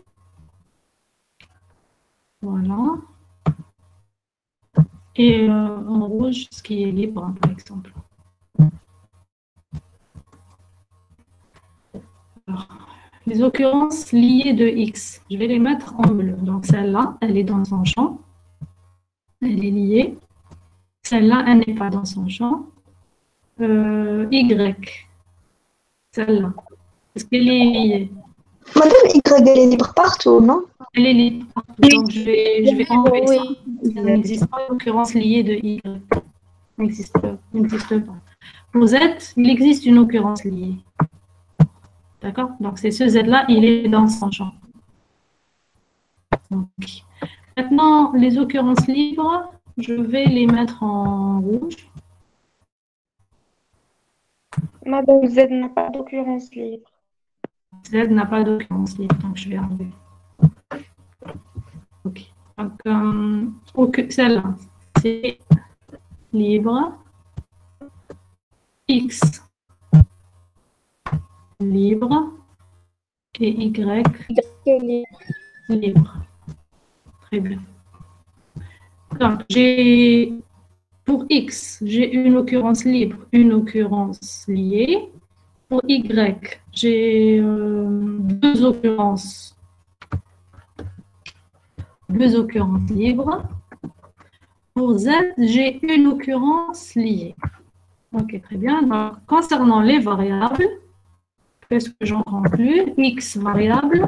Voilà. Et en rouge, ce qui est libre, par exemple. Alors, les occurrences liées de X, je vais les mettre en bleu. Donc, celle-là, elle est dans son champ. Elle est liée. Celle-là, elle n'est pas dans son champ. Y. Celle-là. Est-ce qu'elle est liée? Madame Y, elle est libre partout, non? Elle est libre partout. Donc, je vais enlever ça. Il n'existe pas d'occurrence liée de Y. Il n'existe pas. Pour Z, il existe une occurrence liée. D'accord? Donc, c'est ce Z-là, il est dans son champ. Donc, maintenant, les occurrences libres, je vais les mettre en rouge. Madame Z n'a pas d'occurrence libre. Z n'a pas d'occurrence libre, donc je vais enlever. Ok. Donc, celle-là, c'est libre. X libre et Y libre. Très bien. Donc, pour X, j'ai une occurrence libre, une occurrence liée. Pour Y, j'ai deux occurrences libres. Pour Z, j'ai une occurrence liée. Ok, très bien. Donc, concernant les variables, qu'est-ce que j'en conclus? X variable,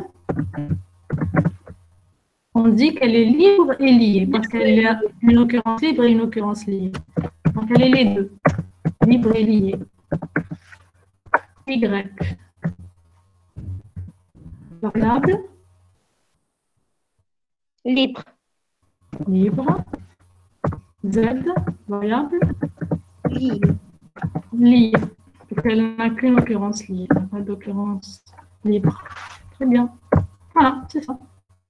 on dit qu'elle est libre et liée, parce qu'elle a une occurrence libre et une occurrence liée. Donc, elle est les deux, libre et liée. Y, variable, libre. libre. Z, variable, Libre. liée. Donc, elle n'a qu'une occurrence liée, elle n'a pas d'occurrence libre. Très bien. Voilà, c'est ça.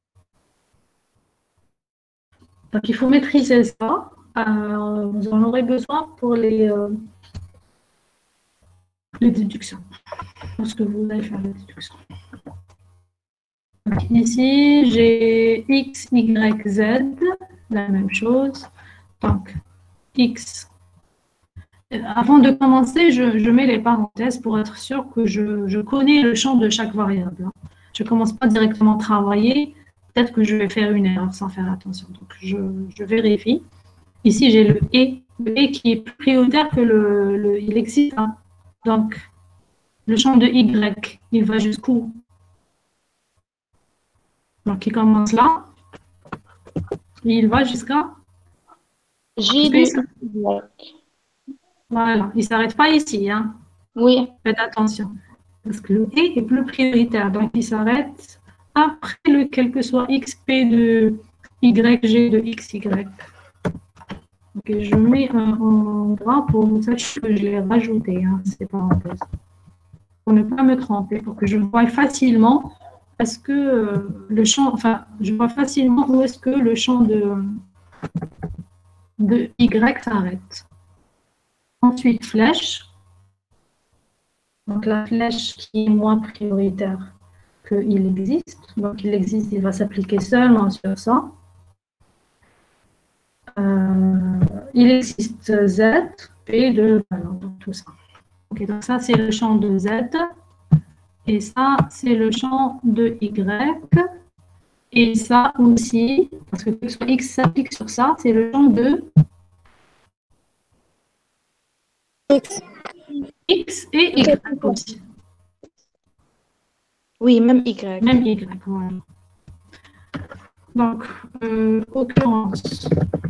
Donc, il faut maîtriser ça. Vous en aurez besoin pour les déductions. Lorsque vous allez faire les déductions. Donc, ici, j'ai X, Y, Z, la même chose. Donc, X. Avant de commencer, je mets les parenthèses pour être sûr que je connais le champ de chaque variable. Je ne commence pas directement à travailler. Peut-être que je vais faire une erreur sans faire attention. Donc, je vérifie. Ici, j'ai le et qui est plus prioritaire que il existe. Hein. Donc, le champ de Y, il va jusqu'où? Donc, il commence là. Et il va jusqu'à J de Y. Voilà, il ne s'arrête pas ici. Hein. Oui. Faites attention. Parce que le et est plus prioritaire. Donc, il s'arrête après le quel que soit XP de YG de XY. Ok, je mets un gras pour vous sachiez que je l'ai rajouté, hein, ces parenthèses. Pour ne pas me tromper, pour que je vois facilement est-ce que le champ, enfin, je vois facilement où est-ce que le champ de Y s'arrête. Ensuite, flèche. Donc, la flèche qui est moins prioritaire qu'il existe. Donc, il existe, il va s'appliquer seulement sur ça. Il existe Z, P de valeur, donc tout ça. Ok, donc ça, c'est le champ de Z. Et ça, c'est le champ de Y. Et ça aussi, parce que X s'applique sur ça, c'est le champ de X et Y aussi. Oui, même Y. Même Y, voilà. Donc, occurrence.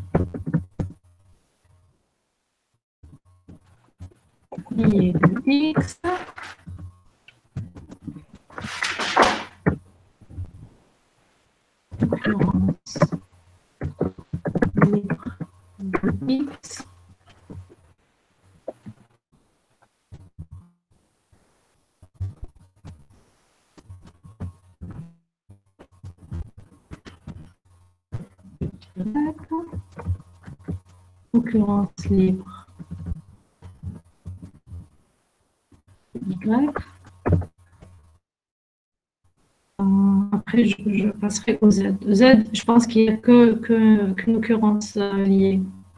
Liée de X. Occurrence libre de X. Occurrence libre Y. Après, je passerai au Z. Z, je pense qu'il n'y a qu'une occurrence liée.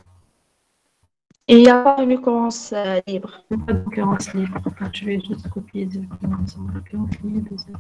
Il n'y a pas une occurrence libre. Il n'y a pas d'occurrence libre. Donc, je vais juste copier directement sur l'occurrence liée de Z.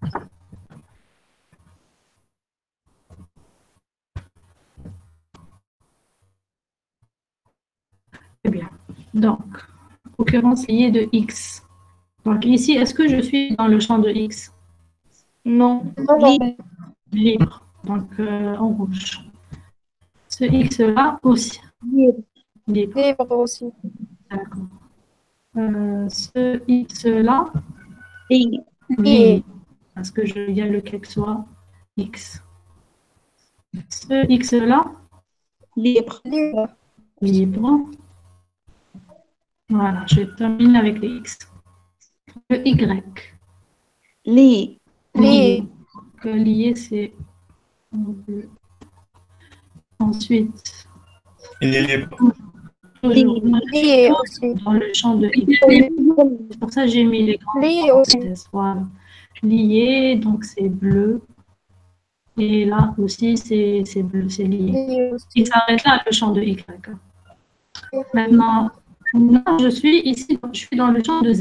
Très bien. Donc, occurrence liée de X. Donc, ici, est-ce que je suis dans le champ de X? Non. Libre. Donc, en rouge. Ce X-là aussi. Libre. Libre. Libre aussi. D'accord. Ce X-là, Et libre. Parce que je viens lequel soit X. Ce X-là, libre. Libre. libre. Voilà, je termine avec les X. Le Y. Lié. Lié. Donc, lié, c'est en bleu. Ensuite, Il est libre. toujours Lié aussi. dans le champ de X. C'est pour ça que j'ai mis les grandes Lié aussi. parenthèses. Voilà. Lié, donc c'est bleu. Et là aussi, c'est bleu, c'est lié. lié aussi. Il s'arrête là, le champ de Y. Maintenant, moi, je suis ici, je suis dans le champ de Z.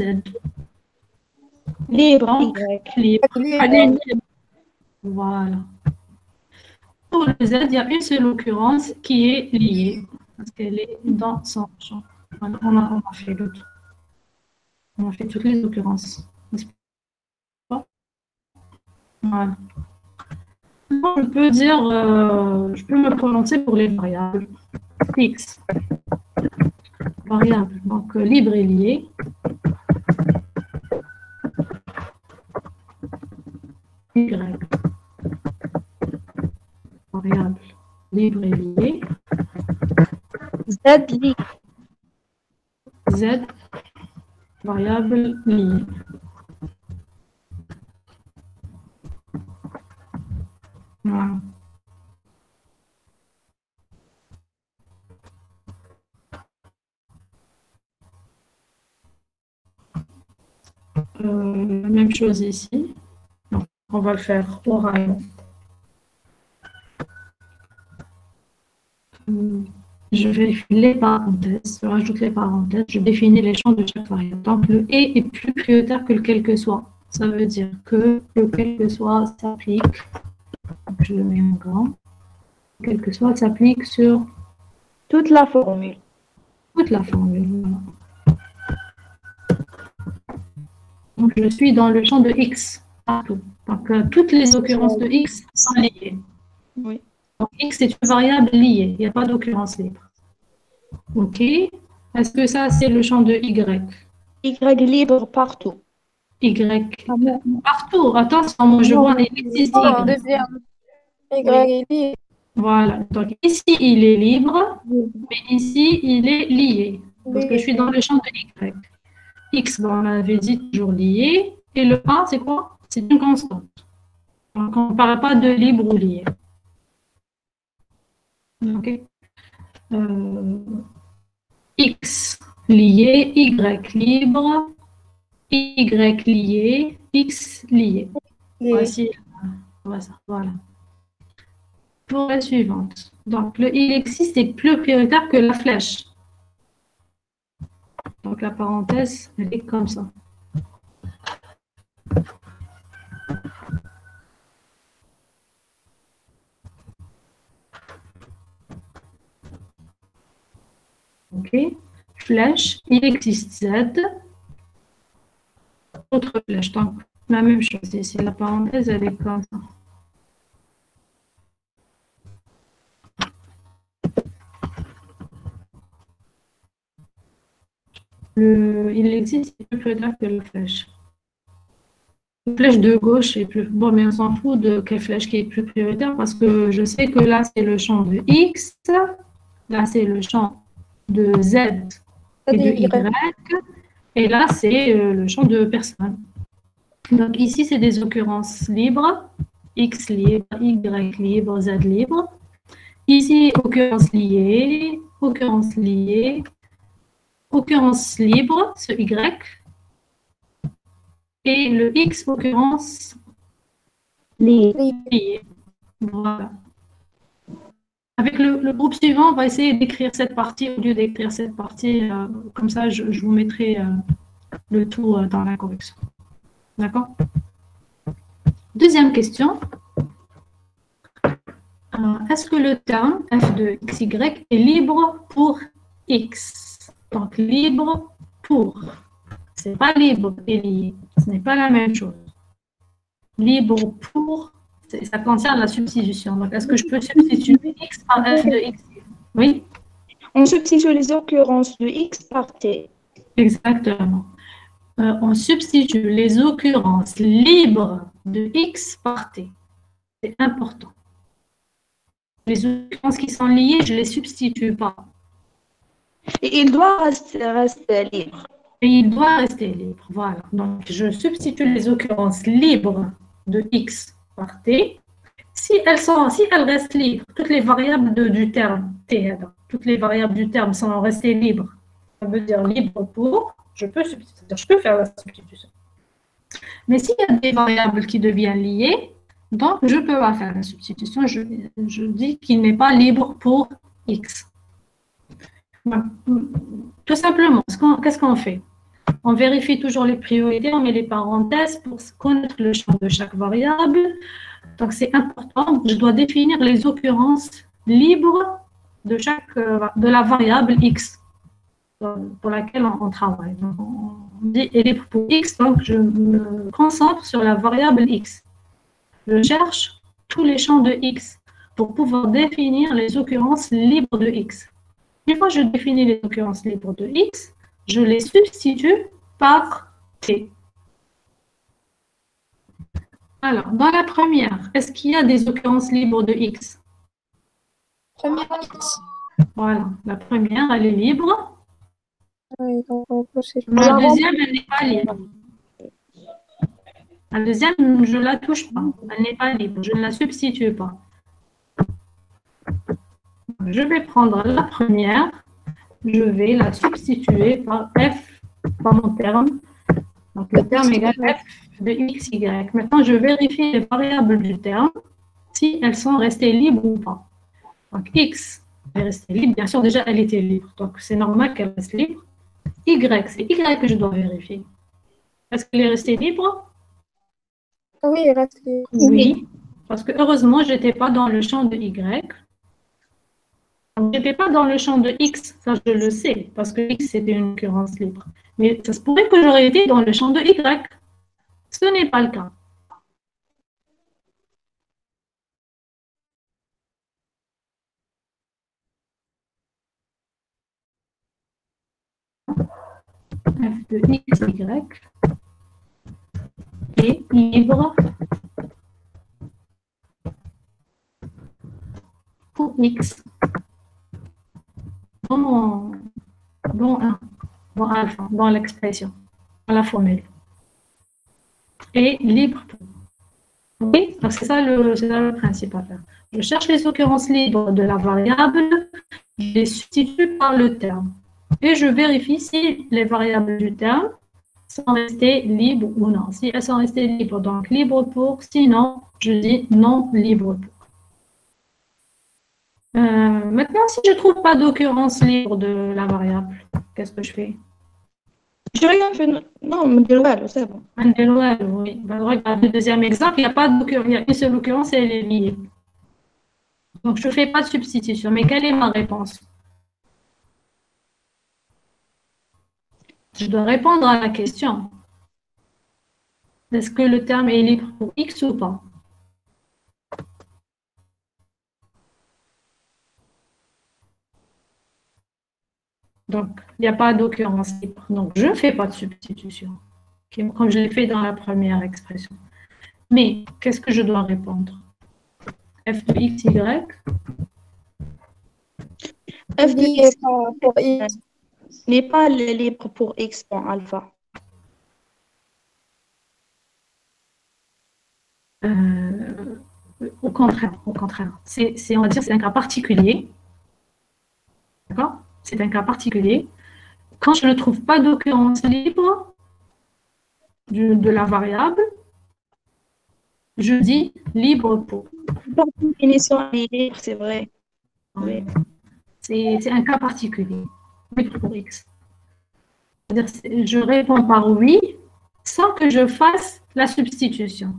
Libre, Donc, Y. libre. Libre. Allez, libre. Voilà. Pour le Z, il y a une seule occurrence qui est liée, parce qu'elle est dans son champ. Voilà, on a fait l'autre. On a fait toutes les occurrences. N'est-ce pas? Voilà. Je peux dire, je peux me prononcer pour les variables. X. Variable. Donc, libre et lié. Y. Variable. Libre et lié. Z libre. Z. Variable liée. Voilà. La même chose ici. Donc, on va le faire oralement. Je vérifie les parenthèses, je rajoute les parenthèses, je définis les champs de chaque variable. Donc, le et est plus prioritaire que le quel que soit. Ça veut dire que le quel que soit s'applique. Je le mets en grand. Quel que soit s'applique sur Toute la formule. toute la formule. Voilà. Donc, je suis dans le champ de X partout. Donc, toutes les occurrences de X sont liées. Oui. Donc, X est une variable liée. Il n'y a pas d'occurrence libre. OK. Est-ce que ça, c'est le champ de Y? Y libre partout. Y. Ah bon? Partout. Attention, moi, je vois, il existe Non, Y. deuxième. Y est lié. Voilà. Donc, ici, il est libre, mais ici, il est lié. Parce que je suis dans le champ de Y. X, bon, on l'avait dit, toujours lié. Et le A, c'est quoi? C'est une constante. Donc, on ne parle pas de libre ou lié. OK. X lié, Y libre, Y lié, X lié. Voici. Voilà. Pour la suivante. Donc, le il existe est plus prioritaire que la flèche. Donc, la parenthèse, elle est comme ça. OK. Flèche, il existe Z. Autre flèche. Donc, la même chose ici. La parenthèse, elle est comme ça. Il existe plus prioritaire que la flèche. La flèche de gauche est plus... Bon, mais on s'en fout de quelle flèche qui est plus prioritaire parce que je sais que là, c'est le champ de X. Là, c'est le champ de Z et de Y. Et là, c'est le champ de personne. Donc, ici, c'est des occurrences libres. X libre, Y libre, Z libre. Ici, occurrence liée, occurrence liée, occurrence libre, ce Y. Et le X, occurrence liée. Voilà. Avec le groupe suivant, on va essayer d'écrire cette partie au lieu d'écrire cette partie. Comme ça, je vous mettrai le tout dans la correction. D'accord? Deuxième question. Est-ce que le terme f de xy est libre pour x? Donc, libre pour. Ce n'est pas libre et lié. Ce n'est pas la même chose. Libre pour, ça concerne la substitution. Donc, est-ce que je peux substituer x par f de x? Oui? On substitue les occurrences de X par T. Exactement. On substitue les occurrences libres de x par t. C'est important. Les occurrences qui sont liées, je ne les substitue pas. Et il doit rester libre. Et il doit rester libre. Voilà. Donc, je substitue les occurrences libres de x par t. Si elles restent libres, toutes les variables du terme t, toutes les variables du terme sont restées libres. Ça veut dire libre pour, je peux faire la substitution. Mais s'il y a des variables qui deviennent liées, Donc, je peux pas faire la substitution. Je dis qu'il n'est pas libre pour X. Tout simplement, qu'est-ce qu'on fait? On vérifie toujours les priorités, on met les parenthèses pour connaître le champ de chaque variable. Donc, c'est important. Je dois définir les occurrences libres de la variable X pour laquelle on travaille. Donc, on dit est libre pour X, donc je me concentre sur la variable X. Je cherche tous les champs de X pour pouvoir définir les occurrences libres de X. Une fois que je définis les occurrences libres de X, je les substitue par T. Alors, dans la première, est-ce qu'il y a des occurrences libres de X? Première X. Voilà, la première, elle est libre. Oui, donc on peut La deuxième, elle n'est pas libre. La deuxième, je ne la touche pas. Elle n'est pas libre. Je ne la substitue pas. Je vais prendre la première. Je vais la substituer par F, par mon terme. Donc, le terme égale F de X, Y. Maintenant, je vérifie les variables du terme, si elles sont restées libres ou pas. Donc, X est restée libre. Bien sûr, déjà, elle était libre. Donc, c'est normal qu'elle reste libre. Y, c'est Y que je dois vérifier. Est-ce qu'elle est restée libre? Oui, il reste les... Oui, parce que heureusement, je n'étais pas dans le champ de Y. Je n'étais pas dans le champ de X, ça je le sais, parce que X c'était une occurrence libre. Mais ça se pourrait que j'aurais été dans le champ de Y. Ce n'est pas le cas. F de X, Y est libre pour X dans l'expression, dans la formule. Et libre pour. Oui, donc c'est ça le principe à faire. Je cherche les occurrences libres de la variable, je les substitue par le terme. Et je vérifie si les variables du terme sont restées libres ou non. Si elles sont restées libres, donc libre pour, sinon, je dis non libre pour. Maintenant, si je ne trouve pas d'occurrence libre de la variable, qu'est-ce que je fais? Je rien fait. Non, mais c'est bon. Oui. Ben, regarde le deuxième exemple, il n'y a pas d'occurrence, il y a une seule occurrence et elle est liée. Donc, je ne fais pas de substitution. Mais quelle est ma réponse? Je dois répondre à la question. Est-ce que le terme est libre pour X ou pas? Donc, il n'y a pas d'occurrence libre. Donc, je ne fais pas de substitution, comme je l'ai fait dans la première expression. Mais, qu'est-ce que je dois répondre? F de X, Y. F de X pour X. n'est pas libre pour X en alpha. Au contraire. On va dire c'est un cas particulier. D'accord? C'est un cas particulier. Quand je ne trouve pas d'occurrence libre de la variable, je dis libre pour. Par définition, elle est libre, c'est vrai. Oui. C'est un cas particulier. Libre pour X. C'est-à-dire, je réponds par oui sans que je fasse la substitution.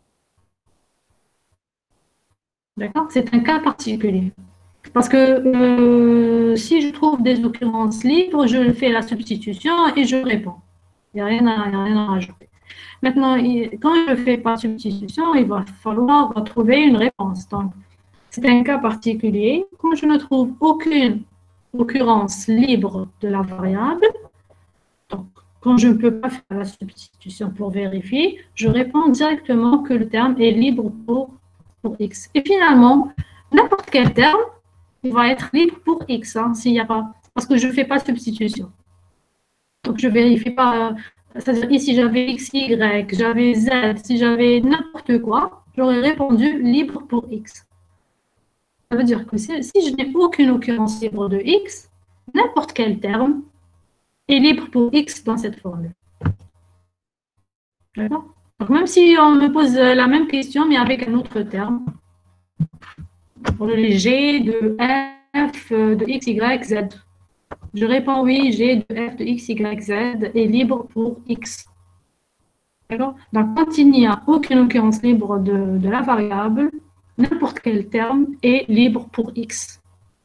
D'accord? C'est un cas particulier. Parce que si je trouve des occurrences libres, je fais la substitution et je réponds. Il n'y a rien à rajouter. Maintenant, quand je ne fais pas de substitution, il va falloir trouver une réponse. Donc, c'est un cas particulier. Quand je ne trouve aucune occurrence libre de la variable, donc quand je ne peux pas faire la substitution pour vérifier, je réponds directement que le terme est libre pour X. Et finalement, n'importe quel terme, il va être libre pour X, s'il n'y a pas, parce que je ne fais pas de substitution. Donc, je ne vérifie pas, c'est-à-dire ici, j'avais X, Y, j'avais Z, si j'avais n'importe quoi, j'aurais répondu libre pour X. Ça veut dire que si je n'ai aucune occurrence libre de X, n'importe quel terme est libre pour X dans cette formule. D'accord? Donc, même si on me pose la même question, mais avec un autre terme, pour le G de f de x, y, z. Je réponds oui, G de f de x, y, z est libre pour x. D'accord? Donc, quand il n'y a aucune occurrence libre de la variable, n'importe quel terme est libre pour x.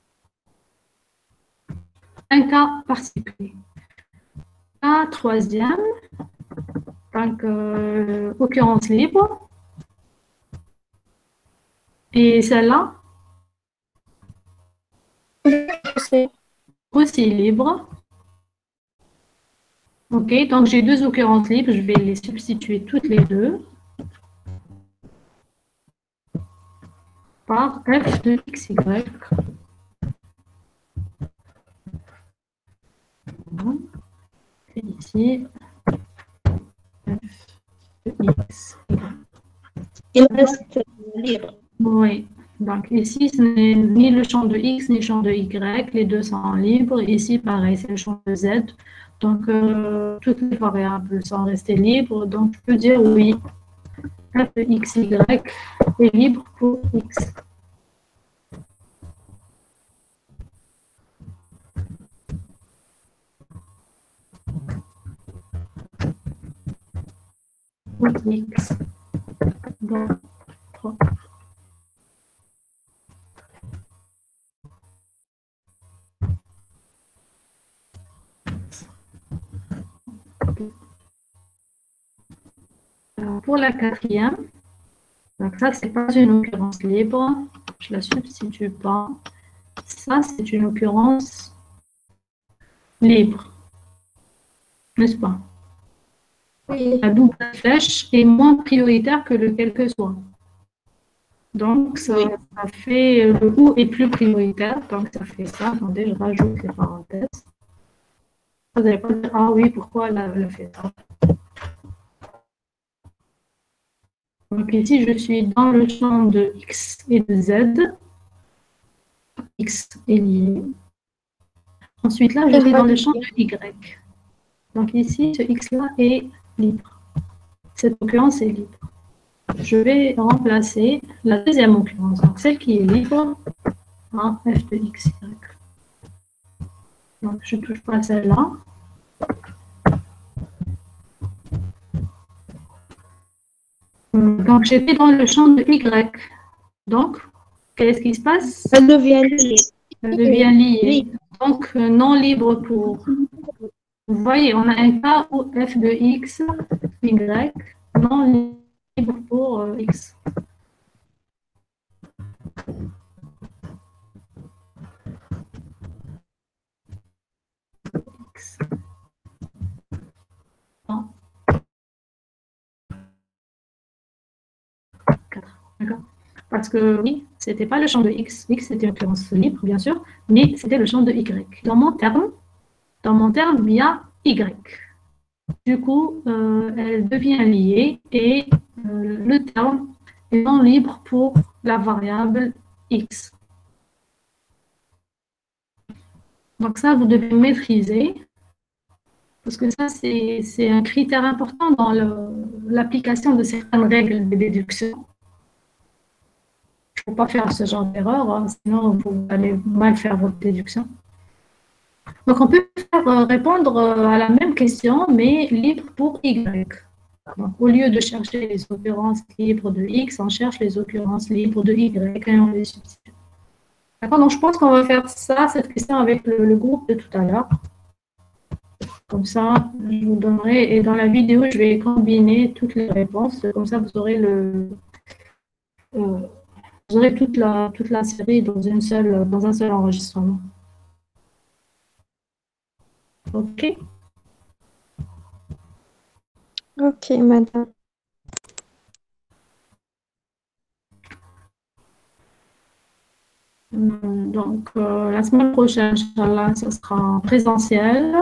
Un cas particulier. Cas troisième, donc occurrence libre. Et celle-là aussi libre. Ok, donc j'ai deux occurrences libres, je vais les substituer toutes les deux par f de xy. Et ici, f de x. Il reste libre. Oui, donc ici, ce n'est ni le champ de x ni le champ de y, les deux sont libres. Ici, pareil, c'est le champ de z. Donc, toutes les variables sont restées libres. Donc, je peux dire oui, f de x, y est libre pour x. Pour x. Donc, 3. Pour la quatrième, donc ça, c'est pas une occurrence libre. Je la substitue pas. Ça, c'est une occurrence libre. N'est-ce pas? Oui. La double flèche est moins prioritaire que le quel que soit. Donc, ça fait le ou est plus prioritaire. Donc, ça fait ça. Attendez, je rajoute les parenthèses. Vous n'allez pas dire, ah oui, pourquoi elle a fait ça? Donc ici, je suis dans le champ de x et de z. X est lié. Ensuite, là, je suis dans le champ de y. Donc ici, ce x-là est libre. Cette occurrence est libre. Je vais remplacer la deuxième occurrence, donc celle qui est libre, par f de x, y. Donc, je ne touche pas celle-là. Donc, j'étais dans le champ de y. Donc, qu'est-ce qui se passe? Elle devient liée. Elle devient liée. Donc, non libre pour. Vous voyez, on a un cas où f de x, y, non libre pour x. X. Non. 4. D'accord? Parce que oui, ce n'était pas le champ de x. X, c'était une occurrence libre, bien sûr, mais c'était le champ de y. Dans mon terme, il y a y. Du coup, elle devient liée et le terme est non libre pour la variable x. Donc ça, vous devez maîtriser, parce que ça, c'est un critère important dans l'application de certaines règles de déduction. Il ne faut pas faire ce genre d'erreur, hein, sinon vous allez mal faire votre déduction. Donc, on peut faire répondre à la même question, mais libre pour y. Donc, au lieu de chercher les occurrences libres de x, on cherche les occurrences libres de y et on les substitue. D'accord? Donc, je pense qu'on va faire ça, cette question avec le groupe de tout à l'heure. Comme ça, je vous donnerai, et dans la vidéo, je vais combiner toutes les réponses. Comme ça, vous aurez vous aurez toute la série dans un seul enregistrement. OK? Ok, madame. Donc, la semaine prochaine, Inch'Allah, ce sera en présentiel.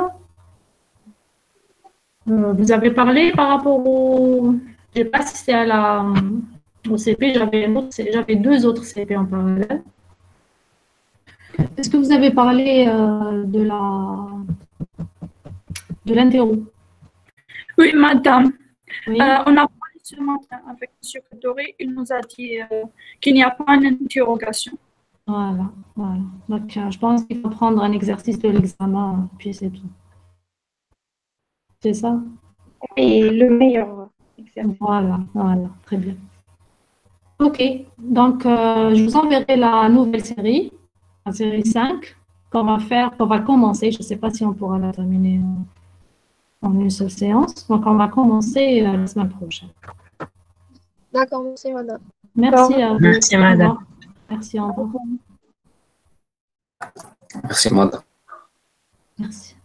Vous avez parlé par rapport au... Je ne sais pas si c'est au CP, j'avais deux autres CP en parallèle. Est-ce que vous avez parlé de l'interro? Oui, madame. Oui. On a parlé ce matin avec M. Kaddouri, il nous a dit qu'il n'y a pas une interrogation. Voilà, voilà. Donc, je pense qu'il faut prendre un exercice de l'examen, puis c'est tout. C'est ça? Et le meilleur exercice. Voilà, voilà, très bien. Ok, donc je vous enverrai la nouvelle série, la série 5, qu'on va faire, qu'on va commencer. Je ne sais pas si on pourra la terminer en une seule séance. Donc, on va commencer la semaine prochaine. D'accord, merci madame. Merci à vous. Merci, madame. Au revoir. Merci, au revoir. Merci, madame. Merci.